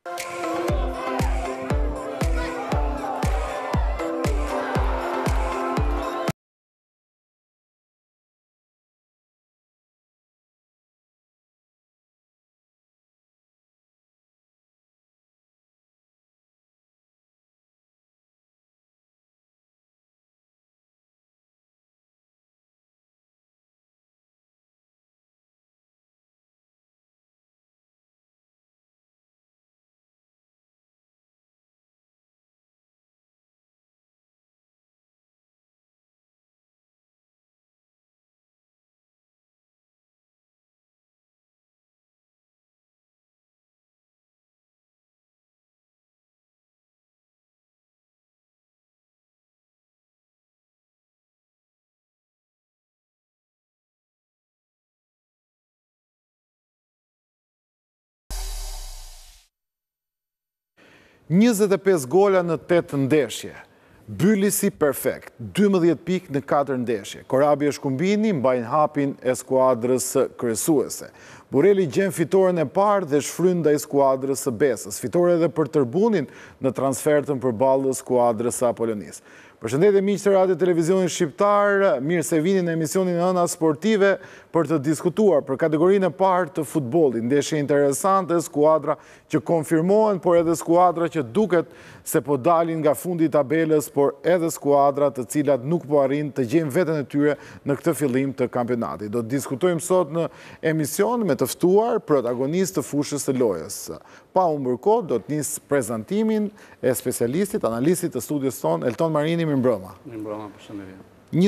$25 gola në 8 ndeshje. Byllisi perfekt, 12 pikë në 4 ndeshje. Korabi e Shkumbini mbajnë hapin e skuadrës kryesuese. Bureli gjen fitoren e parë dhe shfryn ndaj skuadrës së Besës. Fitore edhe për Tërbunin në transfertën përballë skuadrës së Apolonisë. Përshëndetje miq të Radio Televizionit Shqiptar, mirë se vini në emisionin Ëna Sportive për të diskutuar për kategorinë e parë të futbollit. Ndeshje interesante, skuadra që konfirmohen, por edhe skuadra që duket se po dalin nga fundi i tabelës, por edhe skuadra të cilat nuk po arrin të gjejnë veten e tyre në këtë fillim të kampionatit. Do të diskutojmë sot në emision me të ftuar protagonistë të fushës së lojës. Pa humbur kohë, do të nis prezantimin e specialistit, analistit të studios tonë, Elton Marini, mirëmbrëma. Mirëmbrëma, përshëndetje.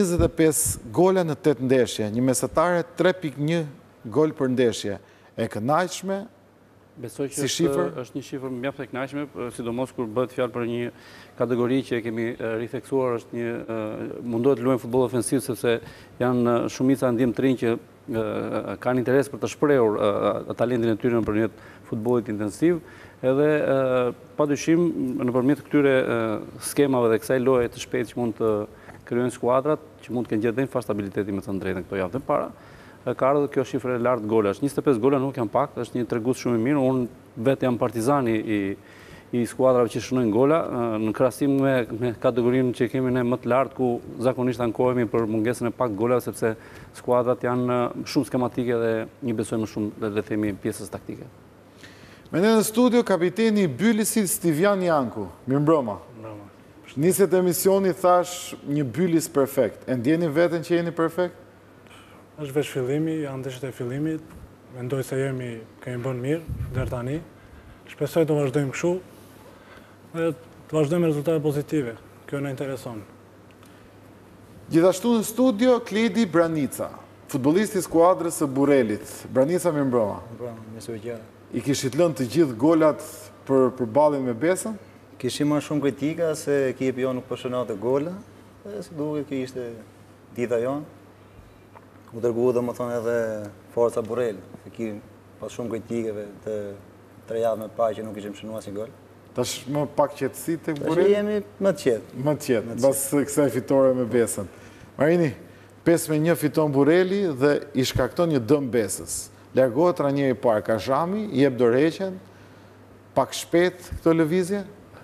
25 gola në 8 ndeshje, një mesatare 3.1 gol për ndeshje. E kënaqshme? Besoj që është një shifër mjaft e kënaqshme, sidomos kur bëhet fjalë për një kategori që e kemi ritheksuar, është mundohet të luajnë futboll ofensiv sepse janë shumica ndjem të rinj që kanë interes për të shprehur talentin e tyre nëpërmjet futbollit intensiv, edhe padyshim nëpërmjet këtyre skemave dhe kësaj loje të shpejtë që mund të krijojnë skuadrat, që mund të kenë gjetë fast stabiliteti me të drejtën këto javë të para. Ka ardhur kjo shifrë e lartë golash. 25 gola nuk janë pak, është një tregues shumë i mirë. Unë vetë jam partizani i skuadrave që shënojnë gola, në krahasim me kategorinë që kemi ne më të lartë, ku zakonisht ankohemi për mungesën e pak golave, sepse skuadrat janë shumë skematike dhe një besojmë më shumë le themi pjesës taktike. Me ne në studio kapiteni i Byllisit Stivian Janku. Mirëmbrëma. Niset emisioni thash një Byllis perfekt. E ndjeni veten që jeni perfekt? Është veç fillimi, janë ndeshjet e fillimit. Mendoj se kemi bën mirë deri tani. Shpresoj të vazhdojmë kështu dhe të vazhdojmë me rezultate pozitive. Kjo na intereson. Gjithashtu në studio Kledi Branica, futbollisti i skuadrës së Burrelit. Branica, mirëmbrëma. Mirëmbrëma, mirësevgjë. I kishit lënë të gjithë golat për përballjen me Besën? Kishim më shumë kritika se ekipi jonë nuk po shënonte gola, dhe si duket kjo ishte dita jonë. U dërgu dhe më thonë edhe forca Burrel, pas shumë kritikeve të 3 javë me parë që nuk ishim shënuar si gol. Tash më pak qetësi tek Burrel? Tash jemi më të qetë. Më të qetë, pas kësaj fitore me Besën. Marini, 5-1 fiton Burreli dhe i shkakton një dëm Besës. Largohet trajneri i parë Kazhami, i jep dorëheqjen, pak shpejt këto lëvizje?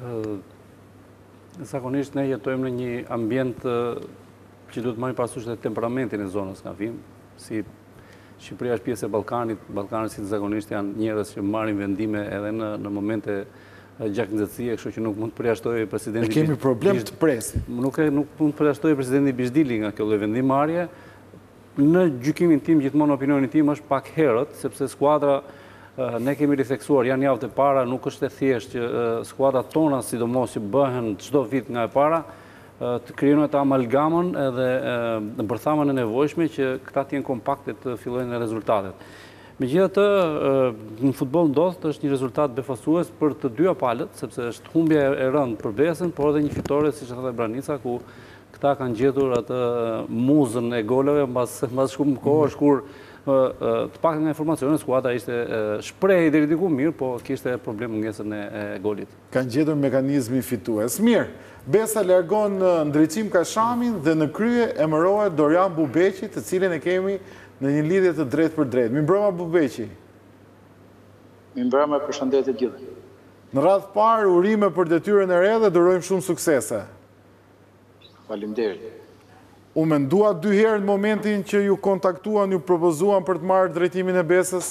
Zakonisht ne jetojmë në një ambient që duhet marrë parasysh edhe temperamentin e zonës nga vim, si Shqipëria është pjesë e Ballkanit, Ballkanët si zakonisht janë njerëz që marrin vendime edhe në momente gjaknxëtësie, kështu që nuk mund të përjashtojë presidenti. Ne kemi problem të presit. Nuk mund të përjashtojë presidenti Bishdili nga kjo lloj vendimmarrje. Në gjykimin tim, gjithmonë opinionin tim është pak herët, sepse skuadra ne kemi ritheksuar, janë javët e para, nuk është e thjeshtë që skuadrat tona, sidomos që bëhen çdo vit nga e para, të krijojnë atë amalgamën edhe në bërthamën e nevojshme që këta të jenë kompakte të fillojnë rezultatet. Megjithatë, në futboll ndodh është një rezultat befasues për të dyja palët, sepse është humbja e rëndë për Besën, por edhe një fitore, siç e thotë Branica, ku këta kanë gjetur atë muzën e golave mbas shumë kohësh kur të paktën nga informacione skuadra ishte shprehje deri diku mirë, po kishte problem mungesën e golit. Kanë gjetur mekanizmin fitues. Mirë, Besa largon Ndriçim Kashamin dhe në krye emërohet Dorian Bubeqi, të cilin e kemi në një lidhje të drejtë për drejtë. Mirëmbrëma Bubeqi. Mirëmbrëma, përshëndetje gjithë. Në radhë parë, urime për detyrën e re dhe durojmë shumë suksese. Faleminderit. U mendua 2 herë në momentin që ju kontaktuan, ju propozuan për të marrë drejtimin e Besës?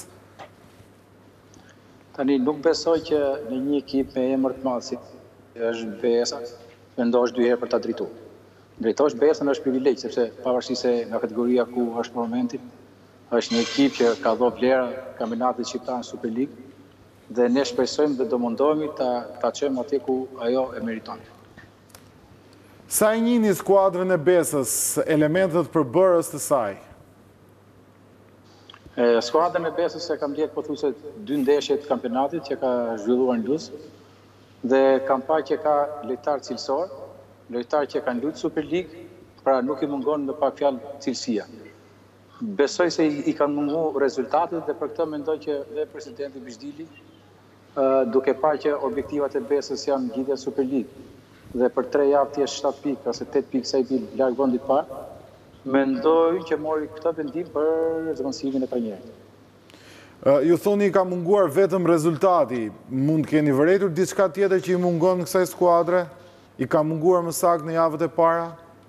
Tani nuk besoj që në një ekip me emër të madh si është Besa, mendosh 2 herë për ta drejtuar. Drejtosh Besën është privilegj, sepse pavarësisht se nga kategoria ku është momenti, është një ekip që ka dhënë vlera kampionatit shqiptar në Super League dhe ne shpresojmë dhe do mundohemi ta çojmë atje ku ajo e meriton. Sa e njihni skuadrën e Besës, elementet përbërës të saj? Skuadrën e Besës e kam ndjek pothuajse 2 ndeshje të kampionatit që ka zhvilluar në Luz dhe kam parë që ka lojtar cilësor, lojtar që kanë luajtur Super League, pra nuk i mungon në pak fjalë cilësia. Besoj se i kanë munguar rezultatet dhe për këtë mendoj që dhe presidenti Bishdili, duke parë që objektivat e Besës janë ngjitja Super League dhe për 3 javë thjesht 7 pikë ose 8 pikë sa i bil larg vendit parë, mendoj që mori këtë vendim për zëvendësimin e trajnerit. Ju thoni ka munguar vetëm rezultati, mund keni vërejtur diçka tjetër që i mungon në kësaj skuadre? I ka munguar më saktë në javët e para?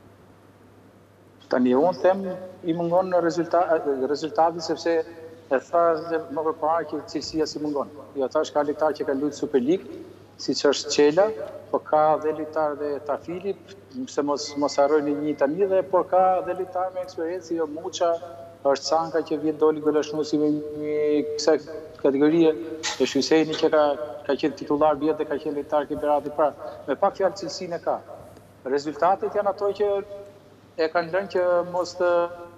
Tani unë them i mungon në rezultati sepse e thash më përpara që cilësia si mungon. Jo thash ka lojtar që kanë luajtur Super League, siç është Çela, po ka dhe lojtar dhe Tafili, se mos harrojnë një tani dhe por ka dhe lojtar me eksperiencë, jo Muça, është Sanka që vjen doli golashnuesi me kësaj kategorie, është Hyseni që ka qenë titullar vjet dhe ka qenë lojtar kampionati pra. Me pak fjalë cilësinë e ka. Rezultatet janë ato që e kanë lënë që mos të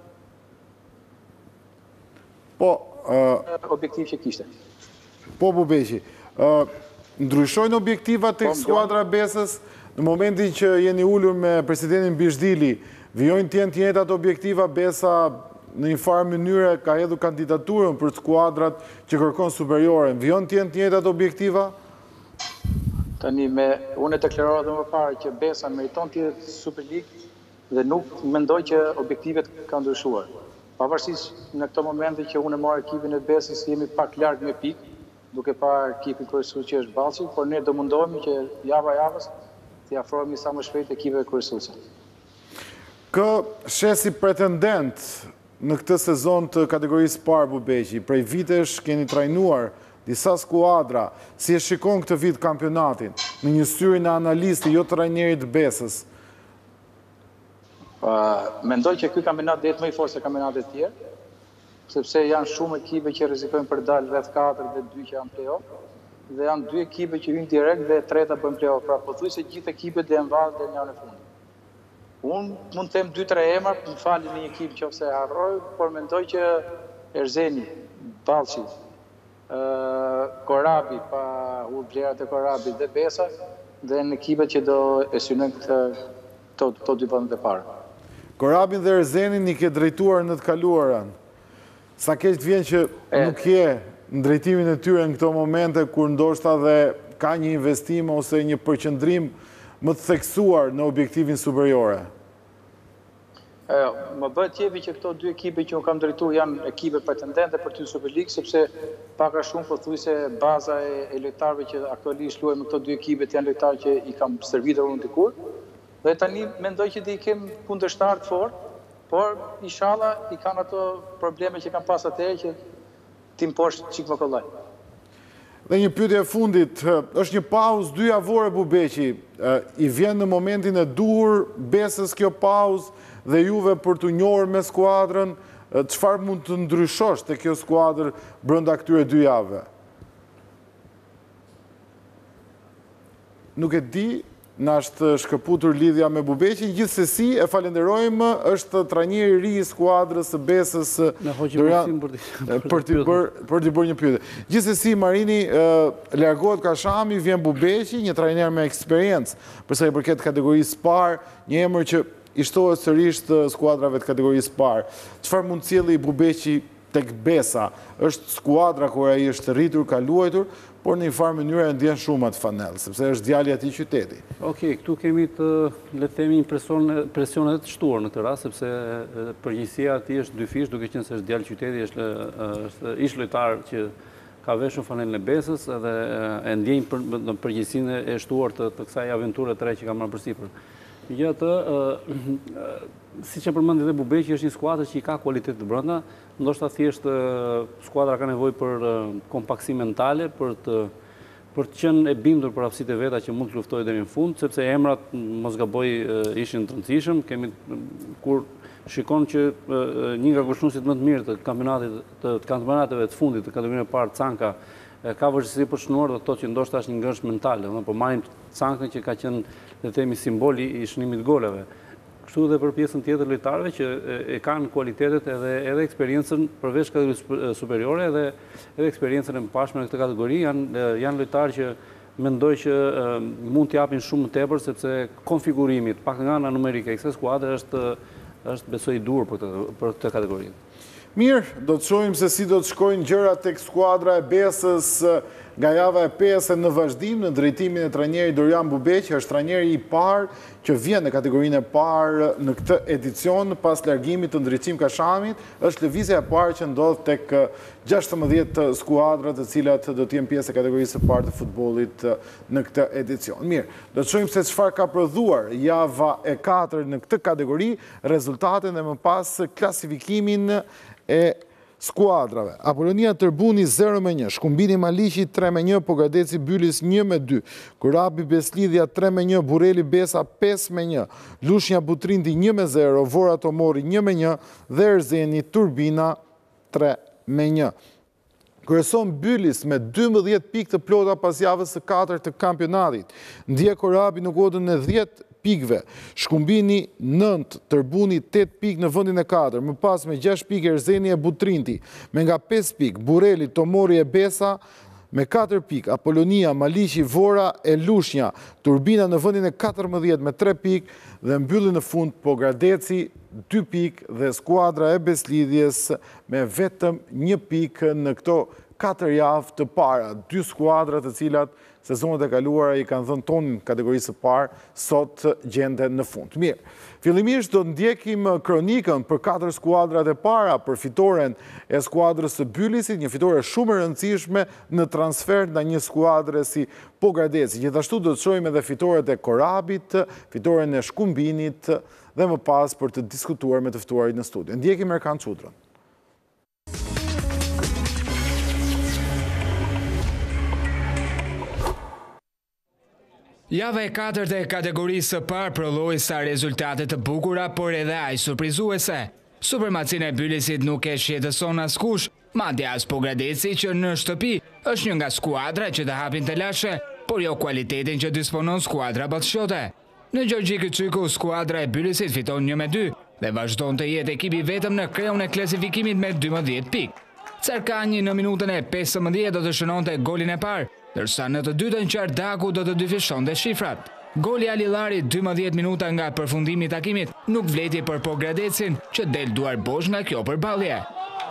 objektiv që kishte. Po, Bubeqi, ndryshojnë objektivat tek skuadra Besës në momentin që jeni ulur me presidentin Bishdili, vijojnë të jenë të njëjtat objektiva? Besa në një farë mënyre ka hedhur kandidaturën për skuadrat që kërkon superiore, vijojnë të jenë të njëjtat objektiva? Tani unë e deklarova edhe më parë që Besa meriton të jetë Super League dhe nuk mendoj që objektivet kanë ndryshuar. Pavarësisht në këto momente që unë e marr ekipin e Besës, jemi pak larg me pikë, duke parë ekipin kryesues që është Ballçi, por ne do mundohemi që java javës të afrohemi sa më shpejt ekipeve kryesuese. Kë shesi pretendent në këtë sezon të kategorisë parë, Bubeqi, prej vitesh keni trajnuar disa skuadra, si e shikon këtë vit kampionatin, në një syrin e analisti, jo trajnerit Besës? Mendoj që ky kampionat do jetë më i fortë se kampionatet tjerë, sepse janë shumë ekipe që rrezikojnë për dalë rreth 4 dhe 2 që janë play-off, dhe janë 2 ekipe që hyjnë direkt dhe 3-ta bën play-off, pra pothuajse gjithë ekipet do janë vallë deri në javën e fundit. Unë mund të them 2-3 emra, më falni një ekip nëse harroj, por mendoj që Erzeni, Ballçi, Korabi, pa vlerat e Korabit dhe Besa, dhe në ekipet që do e synojnë këto 2 vendet e para. Korabin dhe Erzenin i ke drejtuar në të kaluarën. Sa keq vjen që nuk je në drejtimin e tyre në këto momente kur ndoshta dhe ka një investim ose një përqendrim më të theksuar në objektivin superiore? Më bëhet qefi që këto 2 ekipe që unë kam drejtuar janë ekipe pretendente për ty Super League, sepse pak a shumë pothuajse baza e lojtarëve që aktualisht luajnë me këto 2 ekipet janë lojtarë që i kam servitur unë dikur. Dhe tani mendoj që do i kem kundërshtar të fortë, por inshallah i kanë ato probleme që kanë pas atëherë që tim poshtë çik më kollaj. Dhe një pyetje e fundit, është një pauzë 2 javore, Bubeqi, i vjen në momentin e duhur Besës kjo pauzë dhe juve për të njohur me skuadrën, çfarë mund të ndryshosh te kjo skuadër brenda këtyre 2 javëve? Nuk e di, na është shkëputur lidhja me Bubeqin, gjithsesi e falenderojmë, është trajneri i ri i skuadrës së Besës për t'i bërë një pyetje. Gjithsesi Marini largohet Kashami, vjen Bubeqi, një trajner me eksperiencë, përsa i përket kategorisë parë, një emër që i shtohet sërish të skuadrave të kategorisë parë. Çfarë mund cilli Bubeqi tek Besa? Është skuadra kur ai është rritur, ka luajtur, por në një farë mënyrë e ndjen shumë atë fanell, sepse është djali i atij qyteti. Okej, këtu kemi të le të themi një presion edhe të shtuar në këtë rast, sepse përgjegjësia e tij është dyfish, duke qenë se është djalë qyteti, është ish lojtar që ka veshur fanelën e Besës dhe e ndjenjë në përgjegjësinë e shtuar të kësaj aventure të re që ka marrë përsipër. Megjithatë, siç e përmendi edhe Bubeqi, është një skuadër që i ka kualitet të brenda, ndoshta thjesht skuadra ka nevojë për kompaktësi mentale, për të qenë e bindur për aftësitë e veta që mund të luftojë deri në fund, sepse emrat, mos gaboj, ishin të rëndësishëm. Kur shikon që një nga kushtuesit më të mirë të kampionateve të fundit të kategorinë e parë, Canka, ka vështirësi për shënuar, do të thotë që ndoshta është një ngërsh mental, po marrim Cankën që ka qenë, le të themi, simboli i shënimit goleve. Kështu edhe për pjesën tjetër lojtarëve që e kanë kualitetet edhe eksperiencën përveç kategorisë superiore edhe eksperiencën e mëparshme në këtë kategori, janë lojtarë që mendoj që mund të japin shumë më tepër, sepse konfigurimi, pak nga ana numerike e kësaj skuadre është besoj i dur për këtë kategori. Mirë, do të shohim se si do të shkojnë gjërat tek skuadra e Besës nga java e 5 në vazhdim në drejtimin e trajnerit Dorian Bubeqi, është trajneri i parë që vjen në kategorinë e parë në këtë edicion pas largimit të Ndriçim Kashamit, është lëvizja e parë që ndodh tek 16 skuadrat të cilat do të jenë pjesë e kategorisë së parë të futbollit në këtë edicion. Mirë, do të shohim se çfarë ka prodhuar java e 4 në këtë kategori, rezultatet dhe më pas klasifikimin e skuadrave. Apolonia Tërbuni 0-1, Shkumbini Maliqi 3-1, Pogradeci Bylis 1-2, Kurabi Beslidhja 3-1, Bureli Besa 5-1, Lushnja Butrindi 1-0, Vora Tomori 1-1 dhe Erzeni Turbina 3-1. Kryeson Bylis me 12 pikë të plota pas javës së 4 të kampionatit. Ndje Korabi në kodën e 10 pikëve, Shkumbini 9, Tërbuni 8 pikë në vendin e 4, më pas me 6 pikë Erzeni e Butrinti, me nga 5 pikë Bureli, Tomori e Besa, me 4 pikë Apolonia, Maliqi, Vora e Lushnja, Turbina në vendin e 14 me 3 pikë dhe mbyllin në fund Pogradeci 2 pikë dhe skuadra e Beslidhjes me vetëm 1 pikë në këto 4 javë të para. 2 skuadra të cilat sezonet e kaluara i kanë dhënë tonin kategorisë së parë, sot gjenden në fund. Mirë, fillimisht do të ndjekim kronikën për 4 skuadrat e para për fitoren e skuadrës së Bylisit, një fitore shumë e rëndësishme në transfer nga një skuadre si Pogradeci. Gjithashtu do të shohim edhe fitoret e Korabit, fitoren e Shkumbinit dhe më pas për të diskutuar me të ftuarit në studio. Ndjekim Erkan Çudrën. Java e 4 e kategorisë së parë proloi sa rezultate të bukura, por edhe aq surprizuese. Supermacina e Bylisit nuk e shqetëson askush, madje as Pogradeci që në shtëpi është një nga skuadra që të hapin të lashe, por jo kualitetin që disponon skuadra ballshote. Në Gjorgji Kyçyku, skuadra e Bylisit fiton 1-2 dhe vazhdon të jetë ekipi vetëm në kreun e klasifikimit me 12 pikë. Cerkani në minutën e 15 do të shënonte golin e parë, dërsa në të dytën Qardaku do të dyfishonte shifrat. Goli Alillarit 12 minuta nga përfundimi i takimit nuk vleti për Pogradecin që del duar bosh nga kjo përballje.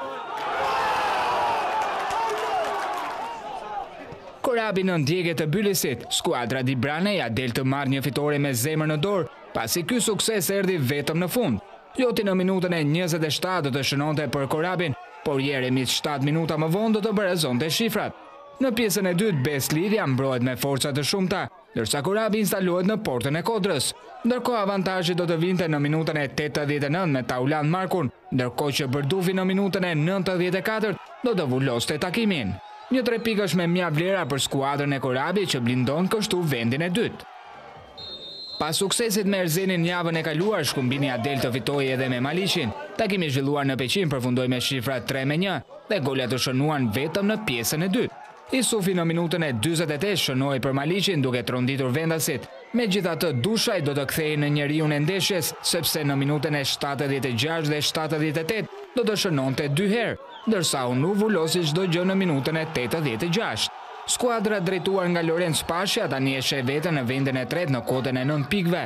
Korabi në ndjekje të Bylisit, skuadra Di Brane ja del të marrë një fitore me zemër në dorë, pasi ky sukses erdhi vetëm në fund. Joti në minutën e 27 do të shënonte për Korabin, por Jeremit 7 minuta më vonë do të barazonte shifrat. Në pjesën e dytë, Beslidhja mbrohet me forca të shumta, ndërsa Korabi instalohet në portën e Kodrës. Ndërkohë avantazhi do të vinte në minutën e 89 me Taulan Markun, ndërkohë që Bërdufi në minutën e 94 do të vulloste takimin. Një 3 pikësh me mjaft vlera për skuadrën e Korabi që blindon kështu vendin e dytë. Pas suksesit me Erzenin javën e kaluar, Shkumbini del të fitojë edhe me Maliqin. Takimi zhvilluar në Peqin përfundoi me shifra 3-1 dhe golat u shënuan vetëm në pjesën e dytë. Isufi në minutën e 48 shënoi për Maliqin duke tronditur vendasit. Megjithatë, Dushaj do të kthehej në njeriun e ndeshjes, sepse në minutën e 76 dhe 78 do të shënonte 2 herë, ndërsa Unu vullosi çdo gjë në minutën e 86. Skuadra drejtuar nga Lorenz Pashja tani e sheh veten në vendin e tretë në kotën e 9 pikëve.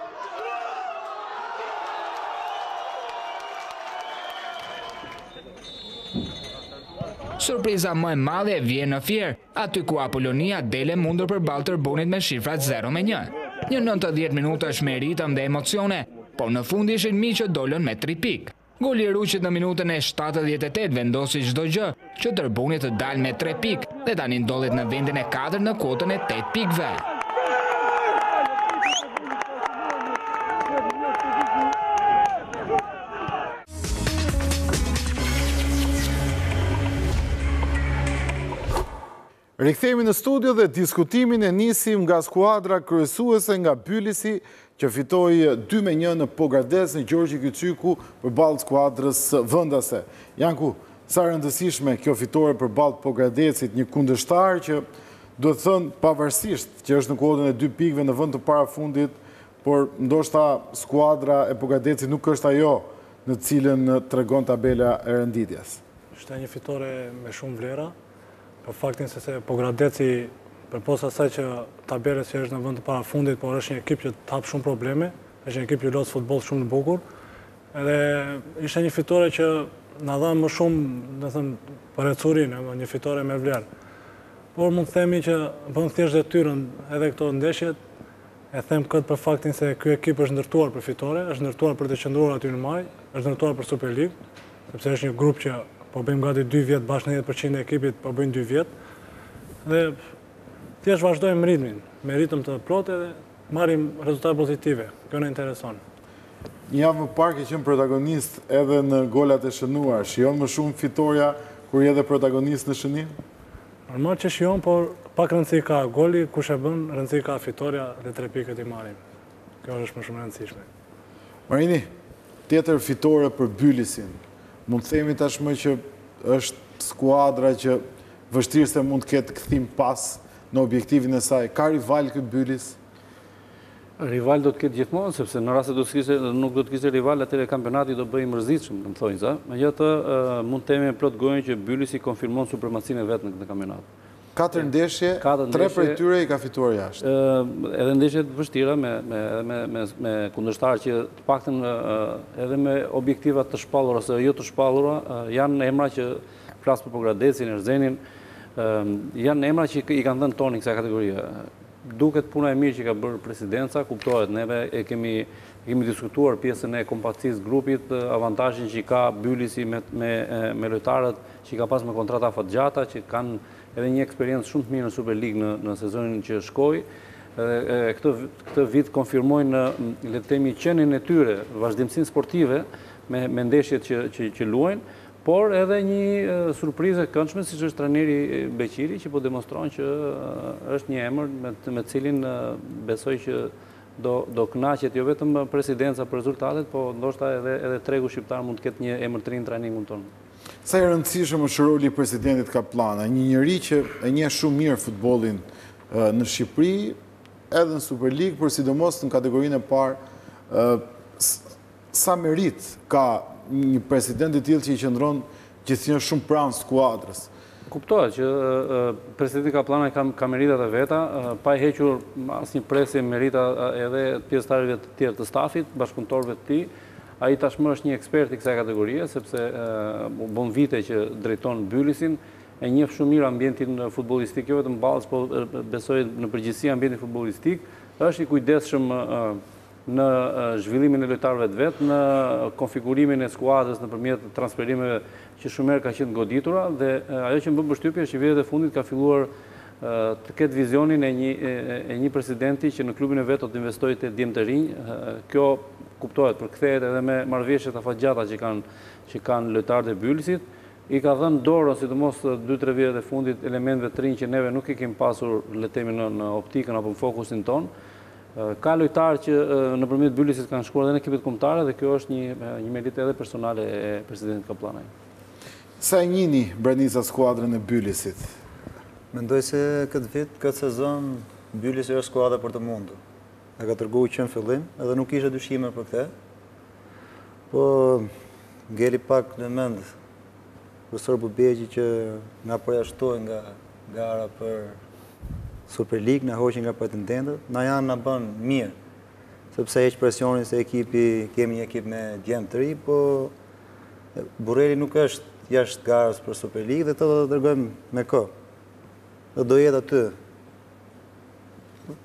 Surpriza më e madhe vjen në Fier, aty ku Apolonia dele mundur përballë Tërbunit me shifrat 0-1. Një 90 minutash me ritëm dhe emocione, por në fund ishin mi që dolën me 3 pikë. Goli i Ruqit në minutën e 78 vendosi çdo gjë që Tërbunit të dalë me 3 pikë dhe tani ndodhet në vendin e 4 në kotën e 8 pikëve. Rikthehemi në studio dhe diskutimin e nisim nga skuadra kryesuese nga Bylisi që fitoi 2-1 në Pogradec në Gjorgji Kyçyku përballë skuadrës vendase. Janku, sa rëndësishme kjo fitore përballë Pogradecit, një kundërshtar që duhet thënë pavarësisht që është në kodën e 2 pikëve në vend të parafundit, por ndoshta skuadra e Pogradecit nuk është ajo në cilën tregon tabela e renditjes. Ishte një fitore me shumë vlera. Për faktin se Pogradeci, përpos asaj që tabelës që është në vend të parafundit, por është një ekip që hap shumë probleme, është një ekip që luajtë futboll shumë të bukur. Edhe ishte një fitore që na dha më shumë, do të them, për ecurinë, një fitore me vlerë. Por mund të themi që bën thjesht detyrën edhe këto ndeshjet, e them këtë për faktin se ky ekip është ndërtuar për fitore, është ndërtuar për të qëndruar aty në maj, është ndërtuar për Super League, sepse është një grup që po bëjmë gati 2 vjet, bashkë 90% e ekipit po bëjnë 2 vjet. Dhe thjesht vazhdojmë ritmin, me ritëm të plotë dhe marrim rezultate pozitive. Kjo na intereson. Një javë më parë ke qenë protagonist edhe në golat e shënuar. Shijon më shumë fitoria kur je edhe protagonist në shënim? Normal që shijon, por pak rëndësi ka goli, kush e bën, rëndësi ka fitoria dhe 3 pikët i marrim. Kjo është më shumë e rëndësishme. Marini, tjetër fitore për Bylisin. Mund të themi tashmë që është skuadra që vështirë se mund të ketë kthim pas në objektivin e saj. Ka rival këtë Bylis? Rival do të ketë gjithmonë, sepse në rast se nuk do të kishte rival, atëherë kampionati do bëjë mërzitshëm, më thonjë sa. Megjithatë, mund të themi me plot gojën që Bylisi konfirmon supremacinë e vet në këtë kampionat. 4 ndeshje, 3 prej tyre i ka fituar jashtë. Edhe ndeshje të vështira me kundërshtar që të paktën edhe me objektiva të shpallura ose jo të shpallura, janë emra që flas për Pogradecin, Erzenin, janë emra që i kanë dhënë tonin kësaj kategorie. Duket puna e mirë që ka bërë presidenca, kuptohet, neve e kemi diskutuar pjesën e kompaktësisë grupit, avantazhin që ka Bylisi me lojtarët që ka pas me kontrata afatgjata, që kanë edhe një eksperiencë shumë të mirë në Super League në sezonin që shkoi. Këtë vit konfirmojnë, le të themi, qenin e tyre, vazhdimsinë sportive me ndeshjet që luajnë, por edhe një surprizë e këndshme, siç është trajneri Beqiri, që po demonstron që është një emër me cilin besoj që do kënaqet jo vetëm presidenca për rezultatet, po ndoshta edhe tregu shqiptar mund të ketë një emër të ri në trajningun tonë. Sa i rëndësishëm është roli i presidentit Kaplana, një njeri që e njeh shumë mirë futbollin në Shqipëri, edhe në Super League, por sidomos në kategorinë e parë, sa merit ka një president i tillë që i qëndron gjithnjë shumë pranë skuadrës. Kuptohet që presidenti Kaplana ka meritat e veta, pa i hequr asnjë presje merita edhe pjesëtarëve të tjerë të stafit, bashkëpunëtorëve të tij. Ai tashmë është një ekspert i kësaj kategorie, sepse bën vite që drejton Bylisin, e njeh shumë mirë ambientin futbollistik, jo vetëm ballës, po besoj në përgjithësi ambientin futbollistik, është i kujdesshëm në zhvillimin e lojtarëve të vet, në konfigurimin e skuadrës nëpërmjet transferimeve që shumë herë ka qenë goditura, dhe ajo që më bën përshtypje është që vitet e fundit ka filluar të ketë vizionin e një presidenti që në klubin e vet do të investojë te djemtë të rinj. Kjo kuptohet, për kthehet edhe me marrëveshjet afatgjata që kanë lojtarët e Bylisit. I ka dhënë dorën, sidomos 2-3 vjetet e fundit, elementeve të rinj që neve nuk i kemi pasur, le të themi, në optikën apo në fokusin ton. Ka lojtarë që nëpërmjet Bylisit kanë shkuar edhe në ekipet kombëtare dhe kjo është një merit edhe personale e presidentit Kaplanaj. Sa e njihni brendisa skuadrën e Bylisit? Mendoj se këtë vit, këtë sezon, Bylisi është skuadra për të mundur. E ka treguar që në fillim, edhe nuk ishte dyshime për këtë. Po ngeli pak në mend profesor Bubegji që na përjashtoi nga gara për Super League, na hoqin nga pretendentët, na bën mirë, sepse heq presionin se kemi një ekip me djemë të ri, po Burreli nuk është jashtë garës për Super League dhe të do dërgojmë me kohë. Dhe do jetë aty.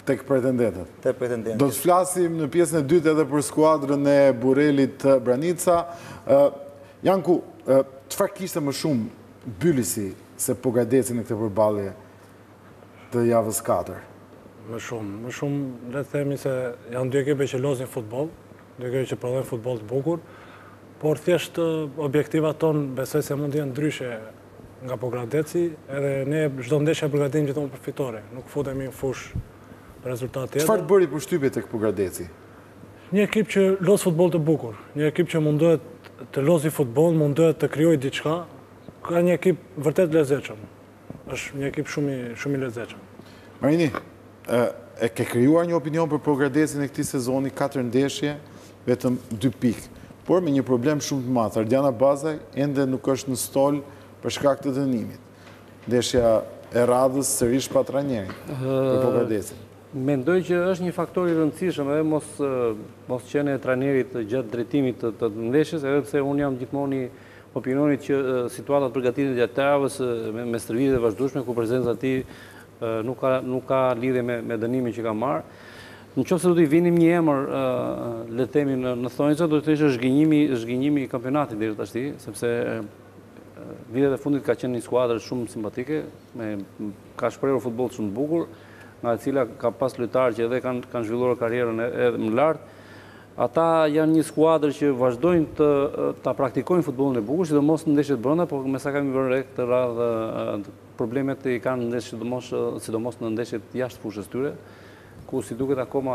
tek pretendentët. Tek pretendentët. Do të flasim në pjesën e dytë edhe për skuadrën e Burelit Branica. Janku, çfarë kishte më shumë Bylisi se Pogadeci në këtë përballje të javës 4? Më shumë, le të themi se janë dy ekipe që losin futboll, dy ekipe që prodhojnë futboll të bukur, por thjesht objektivat tonë besoj se mund të jenë ndryshe nga Pogadeci, edhe ne çdo ndeshje përgatitem gjithmonë për fitore, nuk futemi në fush për rezultat tjetër. Çfarë bëri përshtypje tek Pogadeci? Një ekip që los futboll të bukur, një ekip që mundohet të losi futboll, mundohet të krijojë diçka, ka një ekip vërtet lezetshëm. Është një ekip shumë i lezetshëm. Marini, e ke krijuar një opinion për Pogadecin e këtij sezoni, 4 ndeshje, vetëm 2 pikë, por me një problem shumë të madh. Ardiana Bazaj ende nuk është në stol për shkak të dënimit. Ndeshja e radhës sërish pa trajnerin për Pogadecin. Mendoj që është një faktor i rëndësishëm edhe mos qenë e trajnerit gjatë drejtimit të ndeshjes, edhe pse unë jam gjithmonë i opinionit që situatat përgatitin gjatë javës me stërvitje të vazhdueshme ku prezenca e tij nuk ka lidhje me dënimin që ka marrë. Në qoftë se do t'i vinim një emër, le të themi në thonjza, do të ishte zhgënjimi i kampionatit deri tash, sepse vitet e fundit ka qenë një skuadër shumë simpatike, ka shprehur futboll shumë të bukur, nga e cila ka pas lojtarë që edhe kanë zhvilluar karrierën edhe më lart. Ata janë një skuadër që vazhdojnë ta praktikojnë futbollin e bukur, sidomos në ndeshjet brenda, por me sa kemi vënë re këtë radhë problemet i kanë ndeshjet sidomos në ndeshjet jashtë fushës tyre, ku si duket akoma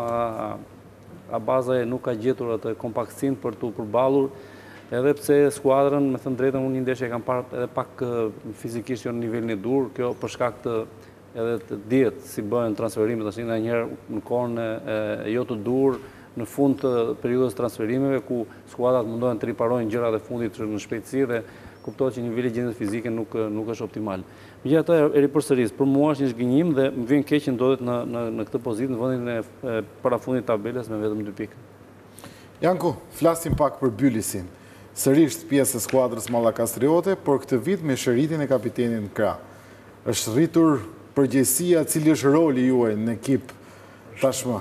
Baza nuk ka gjetur atë kompaktësinë për të përballur, edhe pse skuadrën, me thënë drejtën, unë një ndeshje kam parë edhe pak fizikisht jo në nivelin e dur, kjo për shkak të edhe të dihet si bëhen transferimet, tash ndonjëherë në kohën e jo të dur, në fund të periudhës transferimeve, ku skuadrat mundohen të riparojnë gjërat e fundit në shpejtësi dhe kuptohet që niveli i gjendjes fizike nuk është optimal. Megjithatë, e ripërsëris, për mua është një zgënjim dhe më vjen keq që ndodhet në këtë pozitë në vendin e parafundit të tabelës me vetëm 2 pikë. Janku, flasim pak për Bylisin. Sërish pjesë e skuadrës mallakastriote, por këtë vit me shëritjen e kapitenit në krah. Është rritur përgjegjësia, cili është roli juaj në ekip tashmë?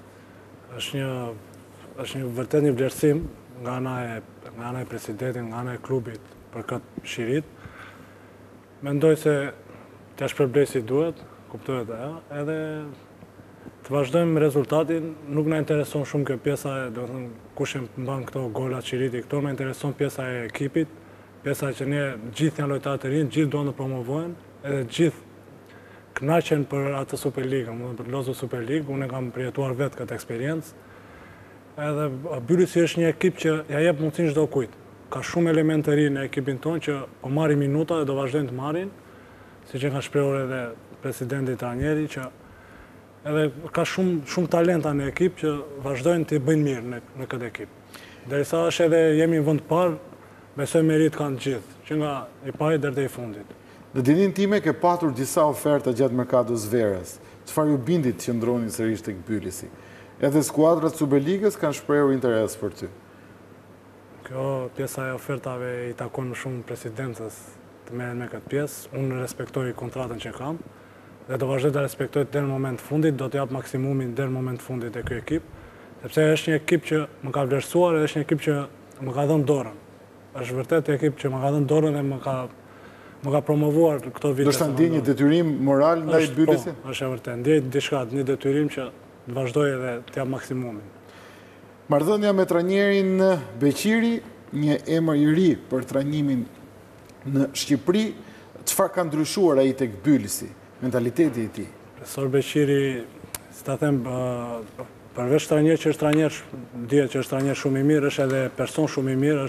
Është një vërtet një vlerësim nga ana e presidentit, nga ana e klubit për këtë shirit. Mendoj se t'ja shpërblej si duhet, kuptohet ajo, edhe të vazhdojmë rezultatin, nuk na intereson shumë kjo pjesa, do të thënë kush e mban këto golat shiriti, këto më intereson pjesa e ekipit, pjesa që ne gjithë janë lojtarë të rinj, gjithë duan të promovohen, edhe gjithë kënaqen për atë Superligën, për lozu Superligë, unë kam përjetuar vetë këtë eksperiencë. Edhe Bylisi është një ekip që ja jep mundësinë çdo kujt. Ka shumë elementë të rinj në ekipin tonë që po marrin minuta dhe do vazhdojnë të marrin, siç e ka shprehur edhe presidenti trajneri, që edhe ka shumë talenta në ekip që vazhdojnë të bëjnë mirë në këtë ekip. Derisa është edhe jemi në vend të parë, besoj merit kanë gjithë, që nga i pari deri te i fundit. Në dinin time ke patur disa oferta gjatë merkatos verës. Çfarë ju bindit që ndroni sërish tek Bylisi? Edhe skuadrat Superligës kanë shprehur interes për ty. Kjo pjesa e ofertave i takon më shumë presidentës të merren me këtë pjesë. Unë respektoj kontratën që kam dhe do vazhdoj të respektoj deri në moment të fundit, do të jap maksimumin deri në moment të fundit e ky ekip, sepse është një ekip që më ka vlerësuar dhe është një ekip që më ka dhënë dorën. Është vërtet një ekip që më ka dhënë dorën dhe më ka promovuar këto vite. Do të ndjej një detyrim moral ndaj Bylisit? Po, është e vërtetë. Ndjej diçka, një detyrim që të vazhdoj edhe të jap maksimumin. Marrëdhënia me trajnerin Beqiri, një emër i ri për trajnimin në Shqipëri, çfarë ka ndryshuar ai tek Bylisi, mentaliteti i tij? Profesor Beqiri, si ta them, përveç trajner që është trajner, dihet që është trajner shumë i mirë, është edhe person shumë i mirë,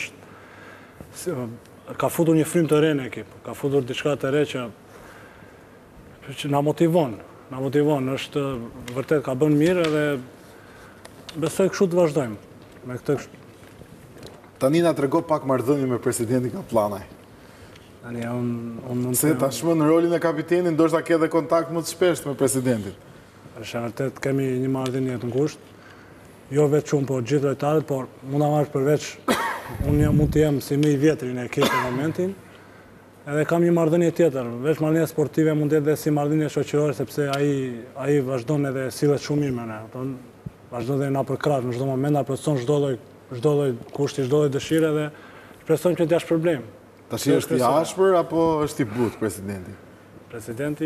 ka futur një frymë të re në ekip, ka futur diçka të re që na motivon, është vërtet ka bën mirë dhe besoj kështu të vazhdojmë me këtë. Tani na trego pak marrëdhënie me presidentin Kaplanaj. Tani unë se tashmë në rolin e kapitenit ndoshta ke edhe kontakt më të shpeshtë me presidentin. Është vërtet kemi një marrëdhënie të ngushtë, jo vetëm por gjithë lojtarët, por mund ta marrësh përveç unë mund të jem si më i vjetri në ekip në momentin, Edhe kam një marrëdhënie tjetër, veç marrëdhënia sportive mund të jetë dhe si marrëdhënie shoqërore, sepse ai vazhdon edhe sillet shumë mirë me ne. Vazhdon dhe na përkrah në çdo moment, na plotson çdo lloj kushti, çdo lloj dëshire dhe shpresojmë që të jash problem. Tash është i ashpër apo është i butë presidenti? Presidenti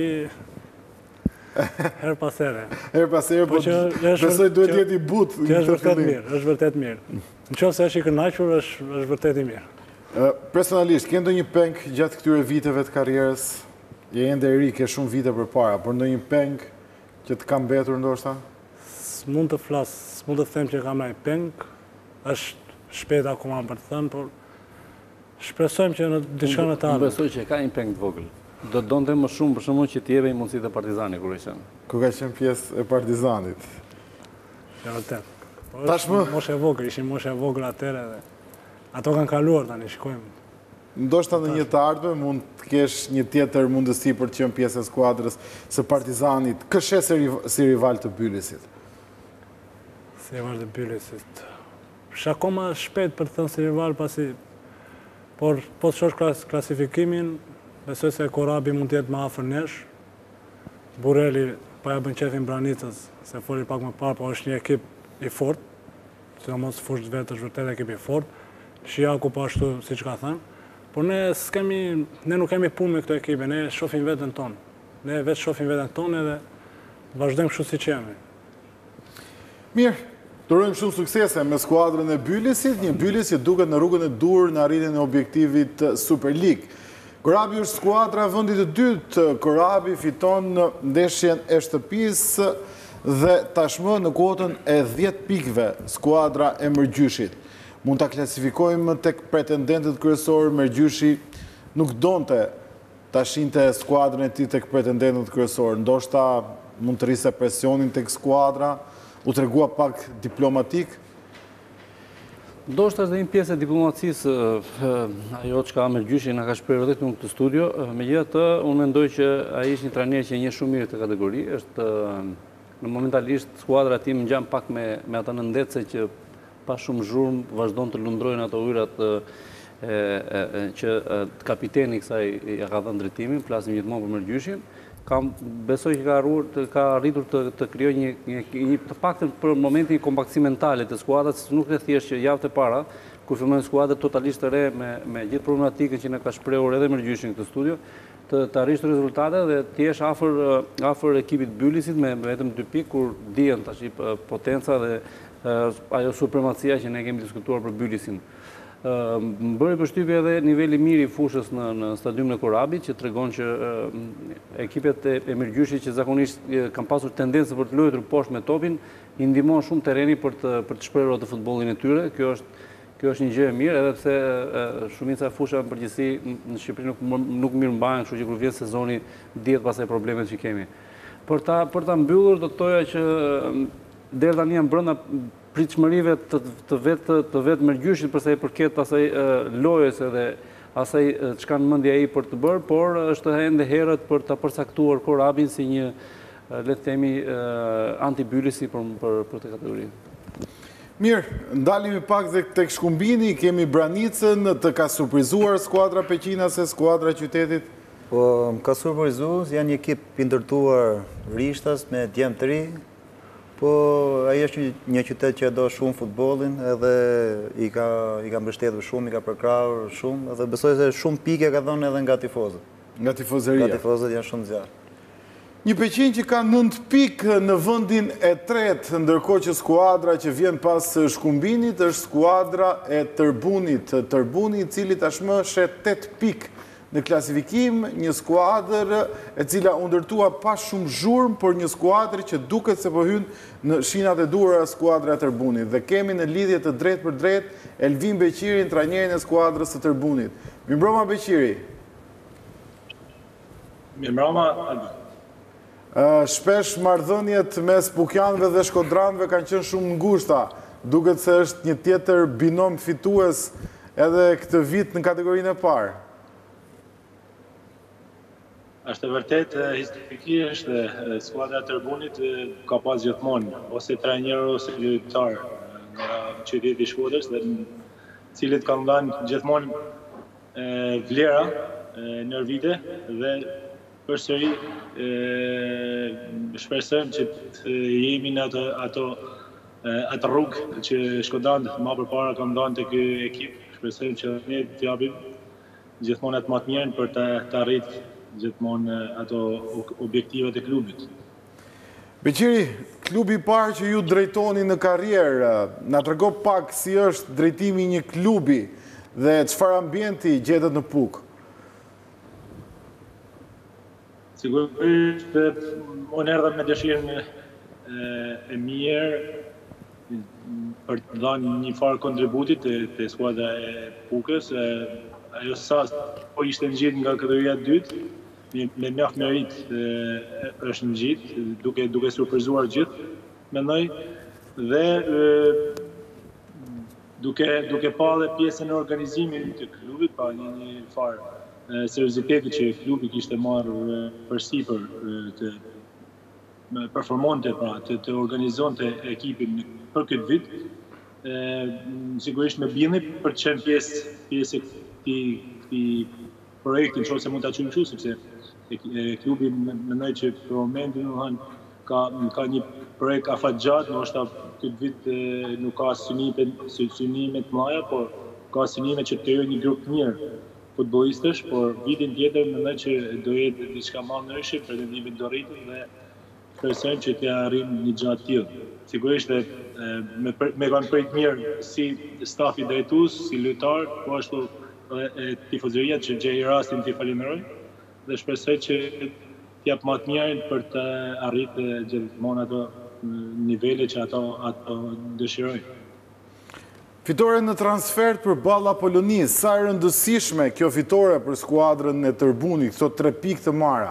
her pas here. Her pas here, po besoj duhet jetë i butë. Është vërtet mirë, është vërtet mirë. Nëse është i kënaqur, është vërtet i mirë. Personalisht, ke ndonjë peng gjatë këtyre viteve të karrierës? Je ende i ri, ke shumë vite përpara, por ndonjë peng që të ka mbetur ndoshta? S'mund të flas, s'mund të them që kam ndonjë peng, është shpejt akoma për të thënë, por shpresojmë që në diçka në të ardhmen. Besoj që ka një peng të vogël. Do donte më shumë për shkakun që të jepej mundësitë e Partizanit kur ishte. Ku ka qenë pjesë e Partizanit? Ja vërtet. Tashmë moshë e vogël, ishin moshë e vogël atëherë dhe ato kanë kaluar tani, shikojmë. Ndoshta në një të ardhme mund të kesh një tjetër mundësi për të qenë pjesë e skuadrës së Partizanit. Këshe si rival të Bylisit? Si rival të Bylisit. Është akoma shpejt për të thënë si rival pasi, por po të shosh klasifikimin, besoj se Korabi mund të jetë më afër nesh. Bureli pa ja bën qefin Branicës, se foli pak më parë, po është një ekip i fortë, sidomos fushë vetë është vërtet ekip i fortë. Shiaku po ashtu siç ka thënë. Por ne nuk kemi punë me këto ekipe, ne shohim veten tonë. Ne vetë shohim veten tonë dhe vazhdojmë kështu siç jemi. Mirë, urojmë shumë suksese me skuadrën e Bylisit, një Bylis që duket në rrugën e dur në arritjen e objektivit Super League. Korabi është skuadra vendit të dytë. Korabi fiton ndeshjen e shtëpisë dhe tashmë në kuotën e 10 pikëve skuadra e Mërgjyshit. Mund ta klasifikojmë tek pretendentët kryesorë. Mërgjyshi nuk donte ta shinte skuadrën e tij tek pretendentët kryesorë. Ndoshta mund të rrise presionin tek skuadra, u tregua pak diplomatik. Ndoshta është dhe një pjesë e diplomacisë, ajo që ka Mërgjyshi na ka shprehur edhe në këtë studio. Megjithatë, unë mendoj që ai është një trajner që njeh shumë mirë këtë kategori. Është në momentalisht skuadra e tij më ngjan pak me ata në ndetse që pa shumë zhurmë vazhdon të lundrojnë ato ujrat që kapiteni i kësaj ja ka dhënë drejtimin, flasim gjithmonë për Mërgjyshin. Besoj që ka arritur të krijojë një të paktën për momentin një kompaktësi mentale të skuadrës, nuk e thjesht që javët e para, kur fillojnë skuadrat totalisht të re me gjithë problematikën që na ka shprehur edhe Mërgjyshi në këtë studio, të arrish rezultate dhe të jesh afër ekipit Bylisit me vetëm 2 pikë, kur dihen tash potenca dhe ajo supremacia që ne kemi diskutuar për Bylisin. Më bëri përshtypje edhe niveli mirë i fushës në stadiumin e Korabit, që tregon që ekipet e Mërgjyshit që zakonisht kanë pasur tendencë për të luajtur poshtë me topin, i ndihmon shumë terreni për të shprehur atë futbollin e tyre. Kjo është një gjë e mirë, edhe pse shumica e fushave në përgjithësi në Shqipëri nuk mirëmbahen, kështu që kur vjen sezoni dihet pastaj problemet që kemi. Për ta mbyllur do të thoja që deri tani janë brenda pritshmërive të vetë Mërgjyshit për sa i përket asaj lojës edhe asaj çka në mendje ai për të bërë, por është ende herët për ta përcaktuar Korabin si një, le të themi, anti-Bylisi për këtë kategori. Mirë, ndalemi pak tek shkumbini, kemi Branicën, të ka surprizuar skuadra peqinase, skuadra e qytetit? Po, më ka surprizuar, janë një ekip i ndërtuar rishtas me djem të ri, po ai është një qytet që e do shumë futbollin edhe i ka mbështetur shumë, i ka përkrahur shumë, edhe besoj se shumë pikë ka dhënë edhe nga tifozët. Nga tifozëria. Nga tifozët janë shumë zjarr. Një Peqin që ka 9 pikë në vendin e tretë, ndërkohë që skuadra që vjen pas shkumbinit është skuadra e Tërbunit. Tërbuni i cili tashmë shet 8 pikë në klasifikim, një skuadër e cila u ndërtua pa shumë zhurmë, por një skuadër që duket se po hyn në shinat e duhura skuadra e Tërbunit. Dhe kemi në lidhje të drejtë për drejtë Elvin Beqirin, trajnerin e skuadrës së Tërbunit. Mirëmbrëma Beqiri. Mirëmbrëma. Shpesh marrëdhëniet mes Pukjanëve dhe Shkodranëve kanë qenë shumë ngushta. Duket se është një tjetër binom fitues edhe këtë vit në kategorinë e parë. Është vërtet, historikisht skuadra e Tërbunit ka pas gjithmonë ose trajner ose lojtar nga qyteti i Shkodrës, dhe cilët kanë dhënë gjithmonë vlera në vite dhe përsëri shpresojmë që të jemi në atë rrugë që Shkodran më përpara ka ndonë të ky ekip. Shpresojmë që ne të japim gjithmonë atë më të mirën për të arritë gjithmonë ato objektivat e klubit. Beqiri, klubi i parë që ju drejtoni në karrierë, na trego pak si është drejtimi i një klubi dhe çfarë ambienti gjetet në Puk? Sigurisht, unë erdha me dëshirën e mirë për të dhënë një farë kontributi te skuadra e Pukës. Ajo sa po ishte ngjitur nga kategoria e dytë, me mjaft merit është ngjitur, duke surprizuar gjithë, mendoj, dhe duke pa dhe pjesën e organizimit të klubit, pa një farë serioziteti që klubi kishte marrë përsipër të performonte, pra të organizonte ekipin për këtë vit, sigurisht me bindje për të qenë pjesë e këtij projekti, nëse mund ta quajmë kështu, sepse klubi mendoj që për momentin ka një projekt afatgjatë, ndoshta këtë vit nuk ka synime të mëdha, por ka synime që të krijojë një grup të mirë futbollistësh, por vitin tjetër mendoj që do jetë diçka më e ndryshe, pretendimit do rriten dhe shpresojmë që të arrijmë një gjë të tillë. Sigurisht me kanë prit mirë si stafi drejtues, si lojtar, po ashtu e tifozëria që gjej rastin t'i falenderoj dhe shpresoj që t'jap më të mirën për të arritur gjithmonë ato nivele që ato dëshirojnë. Fitore në transfert për Balla Polonis, sa e rëndësishme kjo fitore për skuadrën e Tërbunit, këto 3 pikë të marra?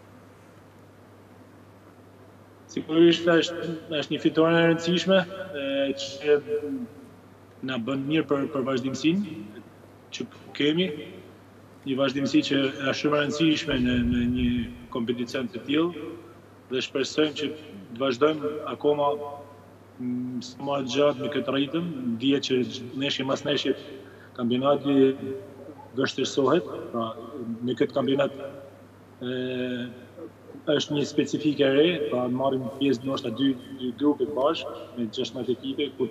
Sigurisht është një fitore e rëndësishme që na bën mirë për vazhdimsinë që kemi, një vazhdimsi që është shumë e rëndësishme në një kompeticion të tillë dhe shpresojmë që të vazhdojmë akoma më gjatë me këtë ritëm. Dihet që neshje mas neshje kampionati vështirësohet, pra në këtë kampionat është një specifike e re, pra marrim pjesë ndoshta dy grupe bashkë me 16 ekipe, ku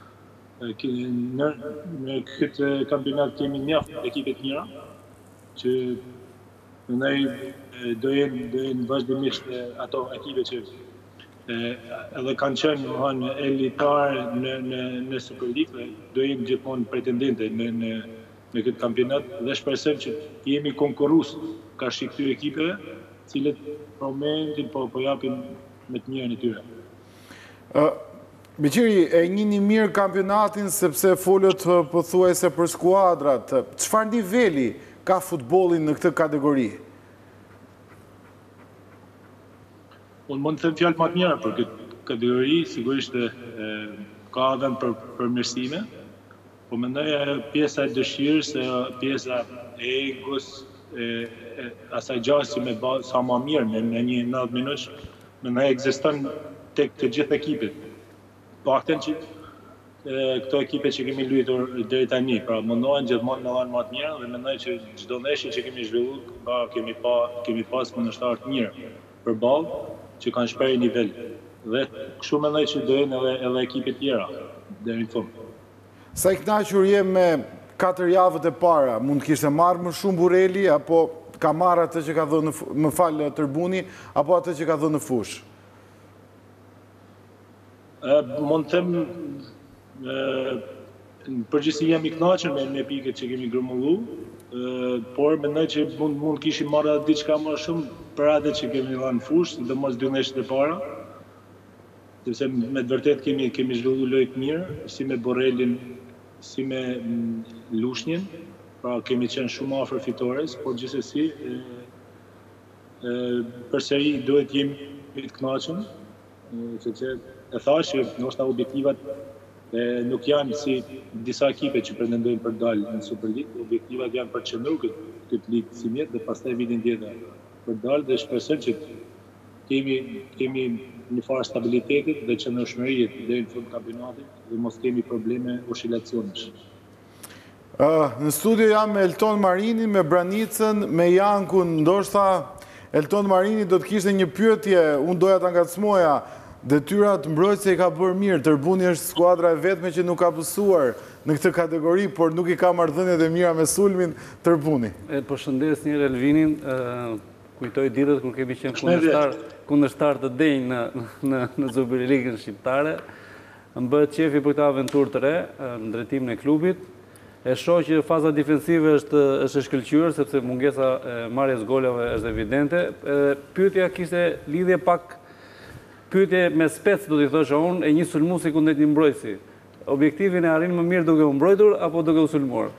në këtë kampionat kemi mjaft ekipe të mira, që mendoj do jenë vazhdimisht ato ekipe që edhe kanë qenë elitar në Super League, do jenë gjithmonë pretendente në këtë kampionat dhe shpresojmë që jemi konkurrues ka shi këtyre ekipeve, cilët për momentin po japin me të mirën e tyre. Beqiri, e njihni mirë kampionatin sepse folët pothuajse për skuadrat. Çfarë niveli ka futbolli në këtë kategori? Unë mund të them fjalë më të mira për këtë kategori, sigurisht ka vend për përmirësime, po mendoj pjesa e dëshirës, pjesa e egos, asaj gjasi me sa më mirë në një 90 minutë, mendoj ekziston tek të gjithë ekipet. Pakten që këto ekipe që kemi luajtur deri tani, pra mundohen gjithmonë në dhanë më të mira dhe mendoj që çdo ndeshje që kemi zhvilluar, kemi pas kundërshtar të mirë përballë që kanë shprehur nivel. Dhe kështu mendoj që do jenë edhe ekipe tjera deri në fund. Sa i kënaqur je me 4 javët e para, mund të kishte marrë më shumë Bureli apo ka marrë atë që ka dhënë më fal Tërbuni apo atë që ka dhënë në fushë? Mund të them në përgjithësi jam i kënaqur me pikët që kemi grumbullu, por mendoj që mund kishim marrë diçka më shumë për atë që kemi dhënë në fushë, sidomos 2 ndeshjet e para, sepse me të vërtetë kemi zhvilluar lojë të mirë, si me Borrelin, si me Lushnjën, pra kemi qenë shumë afër fitores, por gjithsesi përsëri duhet jemi të kënaqur, sepse e thash që ndoshta objektivat nuk janë si disa ekipe që pretendojnë për dalë në Super League, objektivat janë për qëndruar këtë ligë si mjet dhe pastaj vitin tjetër për dalë dhe shpresoj që kemi një farë stabilitetit dhe qëndrueshmërie deri në fund kampionatit dhe mos kemi probleme oscilacionesh. Në studio jam me Elton Marini, me Branicën, me Jankun, ndoshta Elton Marini do të kishte një pyetje, unë doja ta ngacmoja, detyrat mbrojtëse i ka bërë mirë, Tërbuni është skuadra e vetme që nuk ka pësuar në këtë kategori, por nuk i ka marrëdhëniet e mira me sulmin Tërbuni. Përshëndes një Elvinin, kujtoj ditët kur kemi qenë kundërshtar të denj në Superligën shqiptare. Më bëhet qefi për këtë aventurë të re në drejtimin e klubit. E shoh që faza defensive është e shkëlqyer sepse mungesa e marrjes golave është evidente. Pyetja kishte lidhje pak pyetje me spec, do t'i thosha unë, e një sulmuesi kundër një mbrojtësi. Objektivin e arrin më mirë duke u mbrojtur apo duke u sulmuar?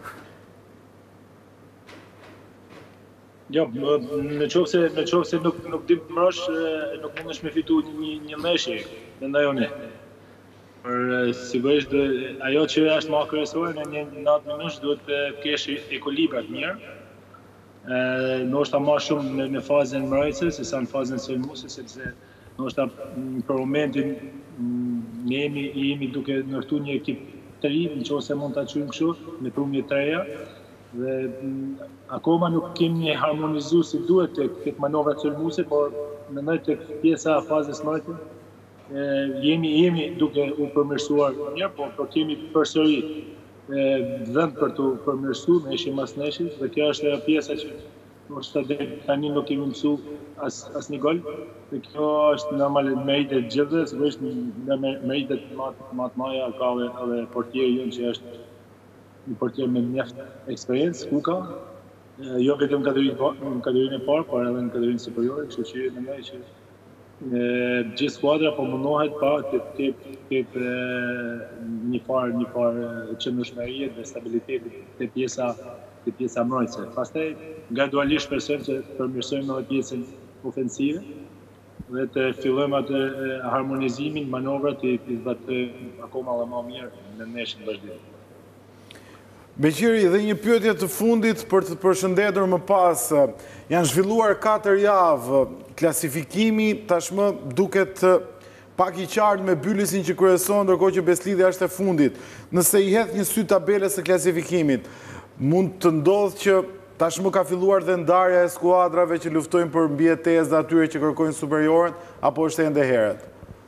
Jo, në qoftë se nuk di të mrosh, nuk mundesh me fitu një ndeshje, mendoj unë. Por sigurisht ajo që është më kryesore në një 90 minutë duhet të kesh ekuilibër të mirë. Ndoshta më shumë në fazën mbrojtëse se sa në fazën sulmuese, sepse ndoshta për momentin ne jemi duke ndërtuar një ekip të ri, nëse mund ta quajmë kështu, me trumje të reja. Dhe akoma nuk kemi harmonizuar si duhet tek manovrat sulmuese, por mendoj tek pjesa e fazës mbrojtëse jemi duke u përmirësuar mirë, por kemi përsëri vend për të përmirësuar neshi mas neshit, dhe kjo është ajo pjesa që ndoshta deri tani nuk kemi mësuar asnjë gol. Dhe kjo është normal meritë të gjithëve, sigurisht meritë më të mëdha ka edhe portieri jon që është një portier me mjaft eksperiencë, Kuka, jo vetëm në kategorinë e parë, por edhe në kategorinë superiore, kështu që mendoj që gjithë skuadra po mundohet të ketë një farë qëndrueshmërie dhe stabilitet te pjesa mbrojtëse. Pastaj gradualisht besojmë që përmirësojmë edhe pjesën ofensive dhe të fillojmë atë harmonizimin, manovrat të zbatojmë akoma edhe më mirë në ndeshjen vazhdim. Beqiri, dhe një pyetje të fundit për të përshëndetur më pas. Janë zhvilluar 4 javë, klasifikimi tashmë duket pak i qartë me Bylisin që kryeson, ndërkohë që Beslidhja është e fundit. Nëse i hedh një sy tabelës së klasifikimit, mund të ndodhë që tashmë ka filluar dhe ndarja e skuadrave që luftojnë për mbijetesë dhe atyre që kërkojnë superioren, apo është ende herët?